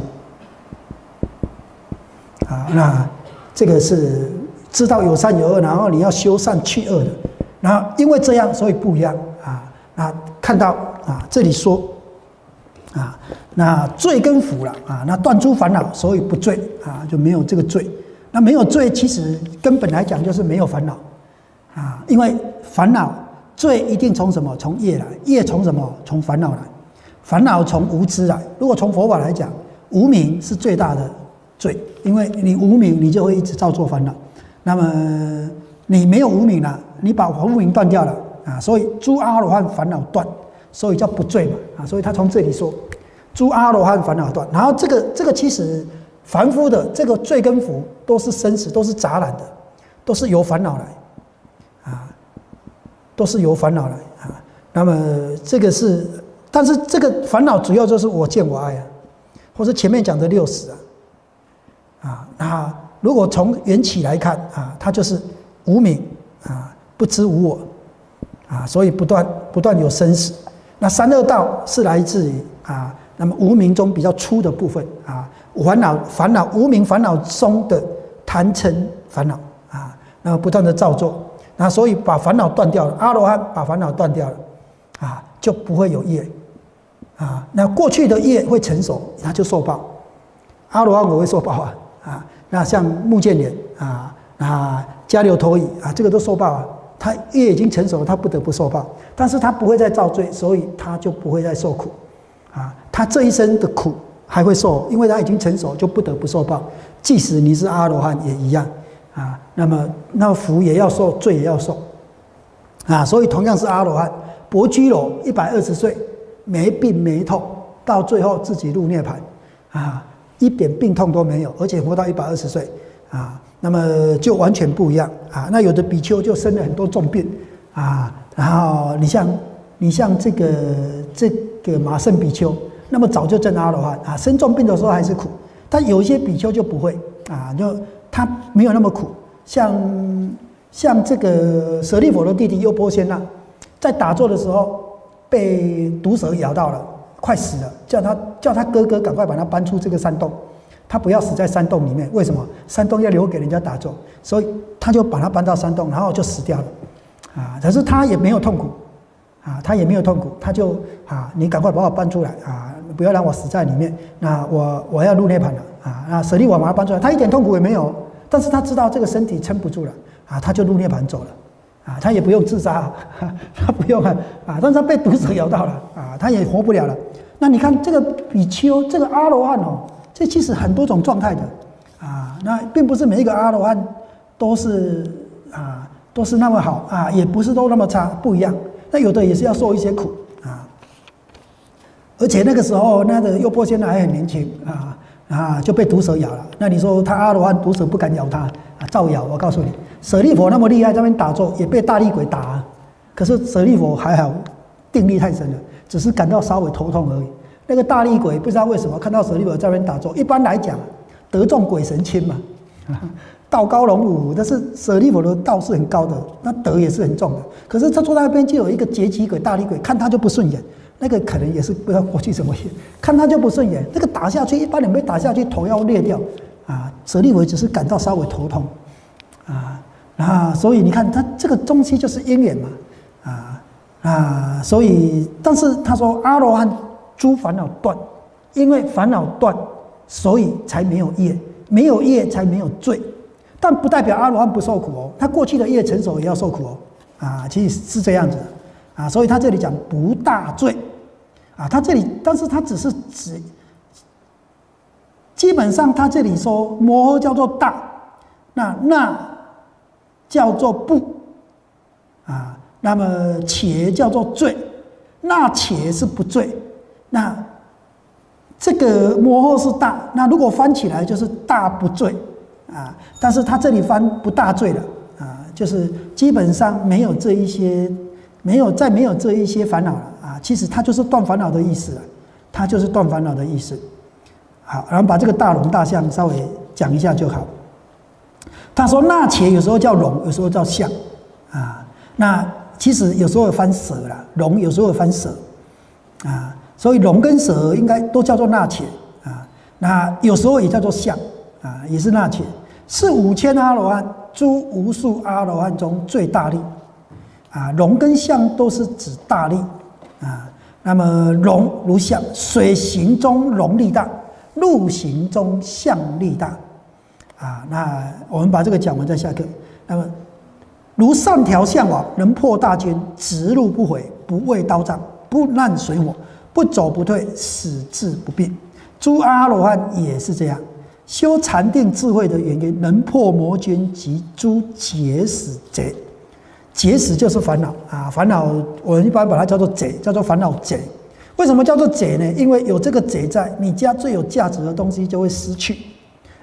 啊。那这个是知道有善有恶，然后你要修善去恶的。然后因为这样，所以不一样啊。那看到啊，这里说啊，那罪跟福了啊，那断诸烦恼，所以不罪啊，就没有这个罪。那没有罪，其实根本来讲就是没有烦恼啊，因为烦恼罪一定从什么？从业来，业从什么？从烦恼来，烦恼从无知来。如果从佛法来讲，无明是最大的罪，因为你无明，你就会一直造作烦恼。那么你没有无明了，你把无明断掉了啊，所以诸阿罗汉烦恼断，所以叫不罪嘛啊，所以他从这里说诸阿罗汉烦恼断。然后这个其实凡夫的这个罪跟福都是生死，都是杂染的，都是由烦恼来，都是由烦恼来啊。那么这个是，但是这个烦恼主要就是我见我爱或是前面讲的60那如果从缘起来看它就是无明不知无我所以不断有生死。那三恶道是来自于那么无明中比较粗的部分烦恼无明烦恼中的贪嗔烦恼那么不断的造作，那所以把烦恼断掉了，阿罗汉把烦恼断掉了就不会有业那过去的业会成熟，他就受报。阿罗汉我会受报那像目犍连迦留陀夷这个都受报他业已经成熟了，他不得不受报，但是他不会再造罪，所以他就不会再受苦他这一生的苦还会受，因为他已经成熟，就不得不受报。即使你是阿罗汉也一样那么福也要受，罪也要受所以同样是阿罗汉，薄居罗120岁没病没痛，到最后自己入涅槃一点病痛都没有，而且活到120岁那么就完全不一样那有的比丘就生了很多重病然后你像这个马胜比丘，那么早就证阿罗汉生重病的时候还是苦，但有一些比丘就不会就他没有那么苦，像这个舍利弗的弟弟优波仙在打坐的时候被毒蛇咬到了，快死了，叫他哥哥赶快把他搬出这个山洞，他不要死在山洞里面。为什么？山洞要留给人家打坐，所以他就把他搬到山洞，然后就死掉了可是他也没有痛苦他也没有痛苦，他就你赶快把我搬出来不要让我死在里面，那我要入涅槃了那舍利弗把他搬出来，他一点痛苦也没有，但是他知道这个身体撑不住了他就入涅槃走了他也不用自杀他不用但是他被毒蛇咬到了他也活不了了。那你看这个比丘，这个阿罗汉这其实很多种状态的那并不是每一个阿罗汉都是那么好也不是都那么差，不一样。那有的也是要受一些苦而且那个时候那个优波仙还很年轻就被毒蛇咬了。那你说他阿罗汉，毒蛇不敢咬他照咬。我告诉你，舍利弗那么厉害，在那边打坐也被大力鬼打可是舍利弗还好，定力太深了，只是感到稍微头痛而已。那个大力鬼不知道为什么看到舍利弗在那边打坐，一般来讲得众鬼神亲嘛道高龙武，但是舍利弗的道是很高的，那德也是很重的。可是他坐在那边就有一个劫疾鬼、大力鬼，看他就不顺眼。那个可能也是不知道过去怎么演，看他就不顺眼。那个打下去，一般人被打下去头要裂掉舍利弗只是感到稍微头痛所以你看他这个东西就是因缘嘛所以但是他说阿罗汉诸烦恼断，因为烦恼断，所以才没有业，没有业才没有罪。但不代表阿罗汉不受苦他过去的业成熟也要受苦其实是这样子的所以他这里讲不大罪他这里，但是他只是指，基本上他这里说摩诃叫做大，那叫做不那么且叫做罪，那且是不罪。那这个摩诃是大，那如果翻起来就是大不罪但是他这里翻不大罪了就是基本上没有这一些，没有这一些烦恼了其实它就是断烦恼的意思了，它就是断烦恼的意思。好，然后把这个大龙大象稍微讲一下就好。他说那且有时候叫龙，有时候叫象那其实有时候翻蛇啦，龙有时候翻蛇所以龙跟蛇应该都叫做那且那有时候也叫做象也是那且，是5000阿罗汉诸无数阿罗汉中最大力龙跟象都是指大力那么龙如象，水行中龙力大，陆行中象力大那我们把这个讲完再下课。那么如上条象网，能破大军，直入不回，不畏刀杖，不难水火，不走不退，矢志不病。诸阿罗汉也是这样，修禅定智慧的原因，能破魔军及诸结使贼。结使就是烦恼烦恼我们一般把它叫做贼，叫做烦恼贼。为什么叫做贼呢？因为有这个贼在，你家最有价值的东西就会失去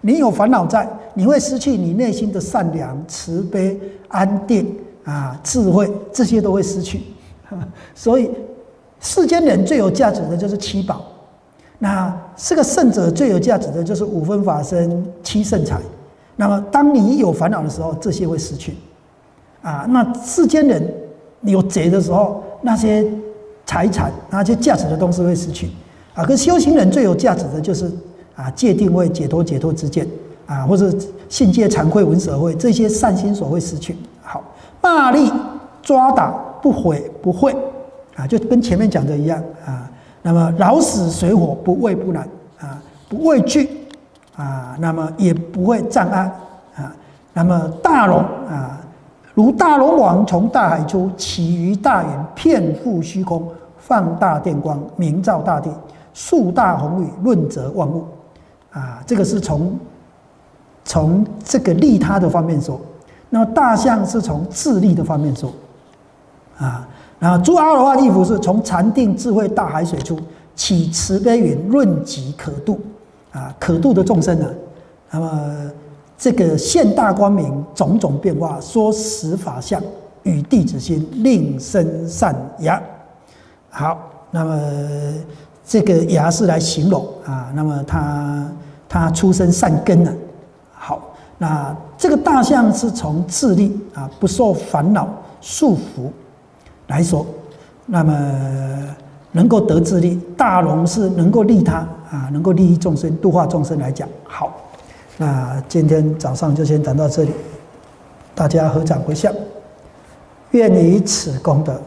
你有烦恼在，你会失去你内心的善良、慈悲、安定啊、智慧，这些都会失去。所以世间人最有价值的就是七宝，那这个圣者最有价值的就是五分法身、七圣财。那么当你有烦恼的时候，这些会失去啊。那世间人有贼的时候，那些财产、那些价值的东西会失去啊。可修行人最有价值的就是啊，戒定慧、解脱之见啊，或者信戒、惭愧、闻舍慧，这些善心所会失去。好，骂力、抓打、不悔不悔啊，就跟前面讲的一样啊。那么老死水火，不畏不难啊，不畏惧啊，那么也不会障碍啊。那么大龙啊，如大龙王从大海出，起于大云，遍覆虚空，放大电光，明照大地，树大宏宇，润泽万物啊。这个是从这个利他的方面说，那么大象是从自利的方面说啊。然后诸阿罗汉力福是从禅定智慧大海水出，起慈悲云，润己可度啊，可度的众生呢。那么这个现大光明，种种变化，说实法相，与弟子心，令生善芽。好，那么这个芽是来形容啊，那么他出生善根呢。好，那这个大象是从自利啊，不受烦恼束缚来说，那么能够得自利。大龙是能够利他啊，能够利益众生、度化众生来讲。好，那今天早上就先讲到这里，大家合掌回向，愿以此功德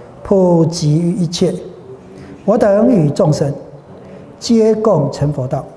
普及于一切，我等与众生皆共成佛道。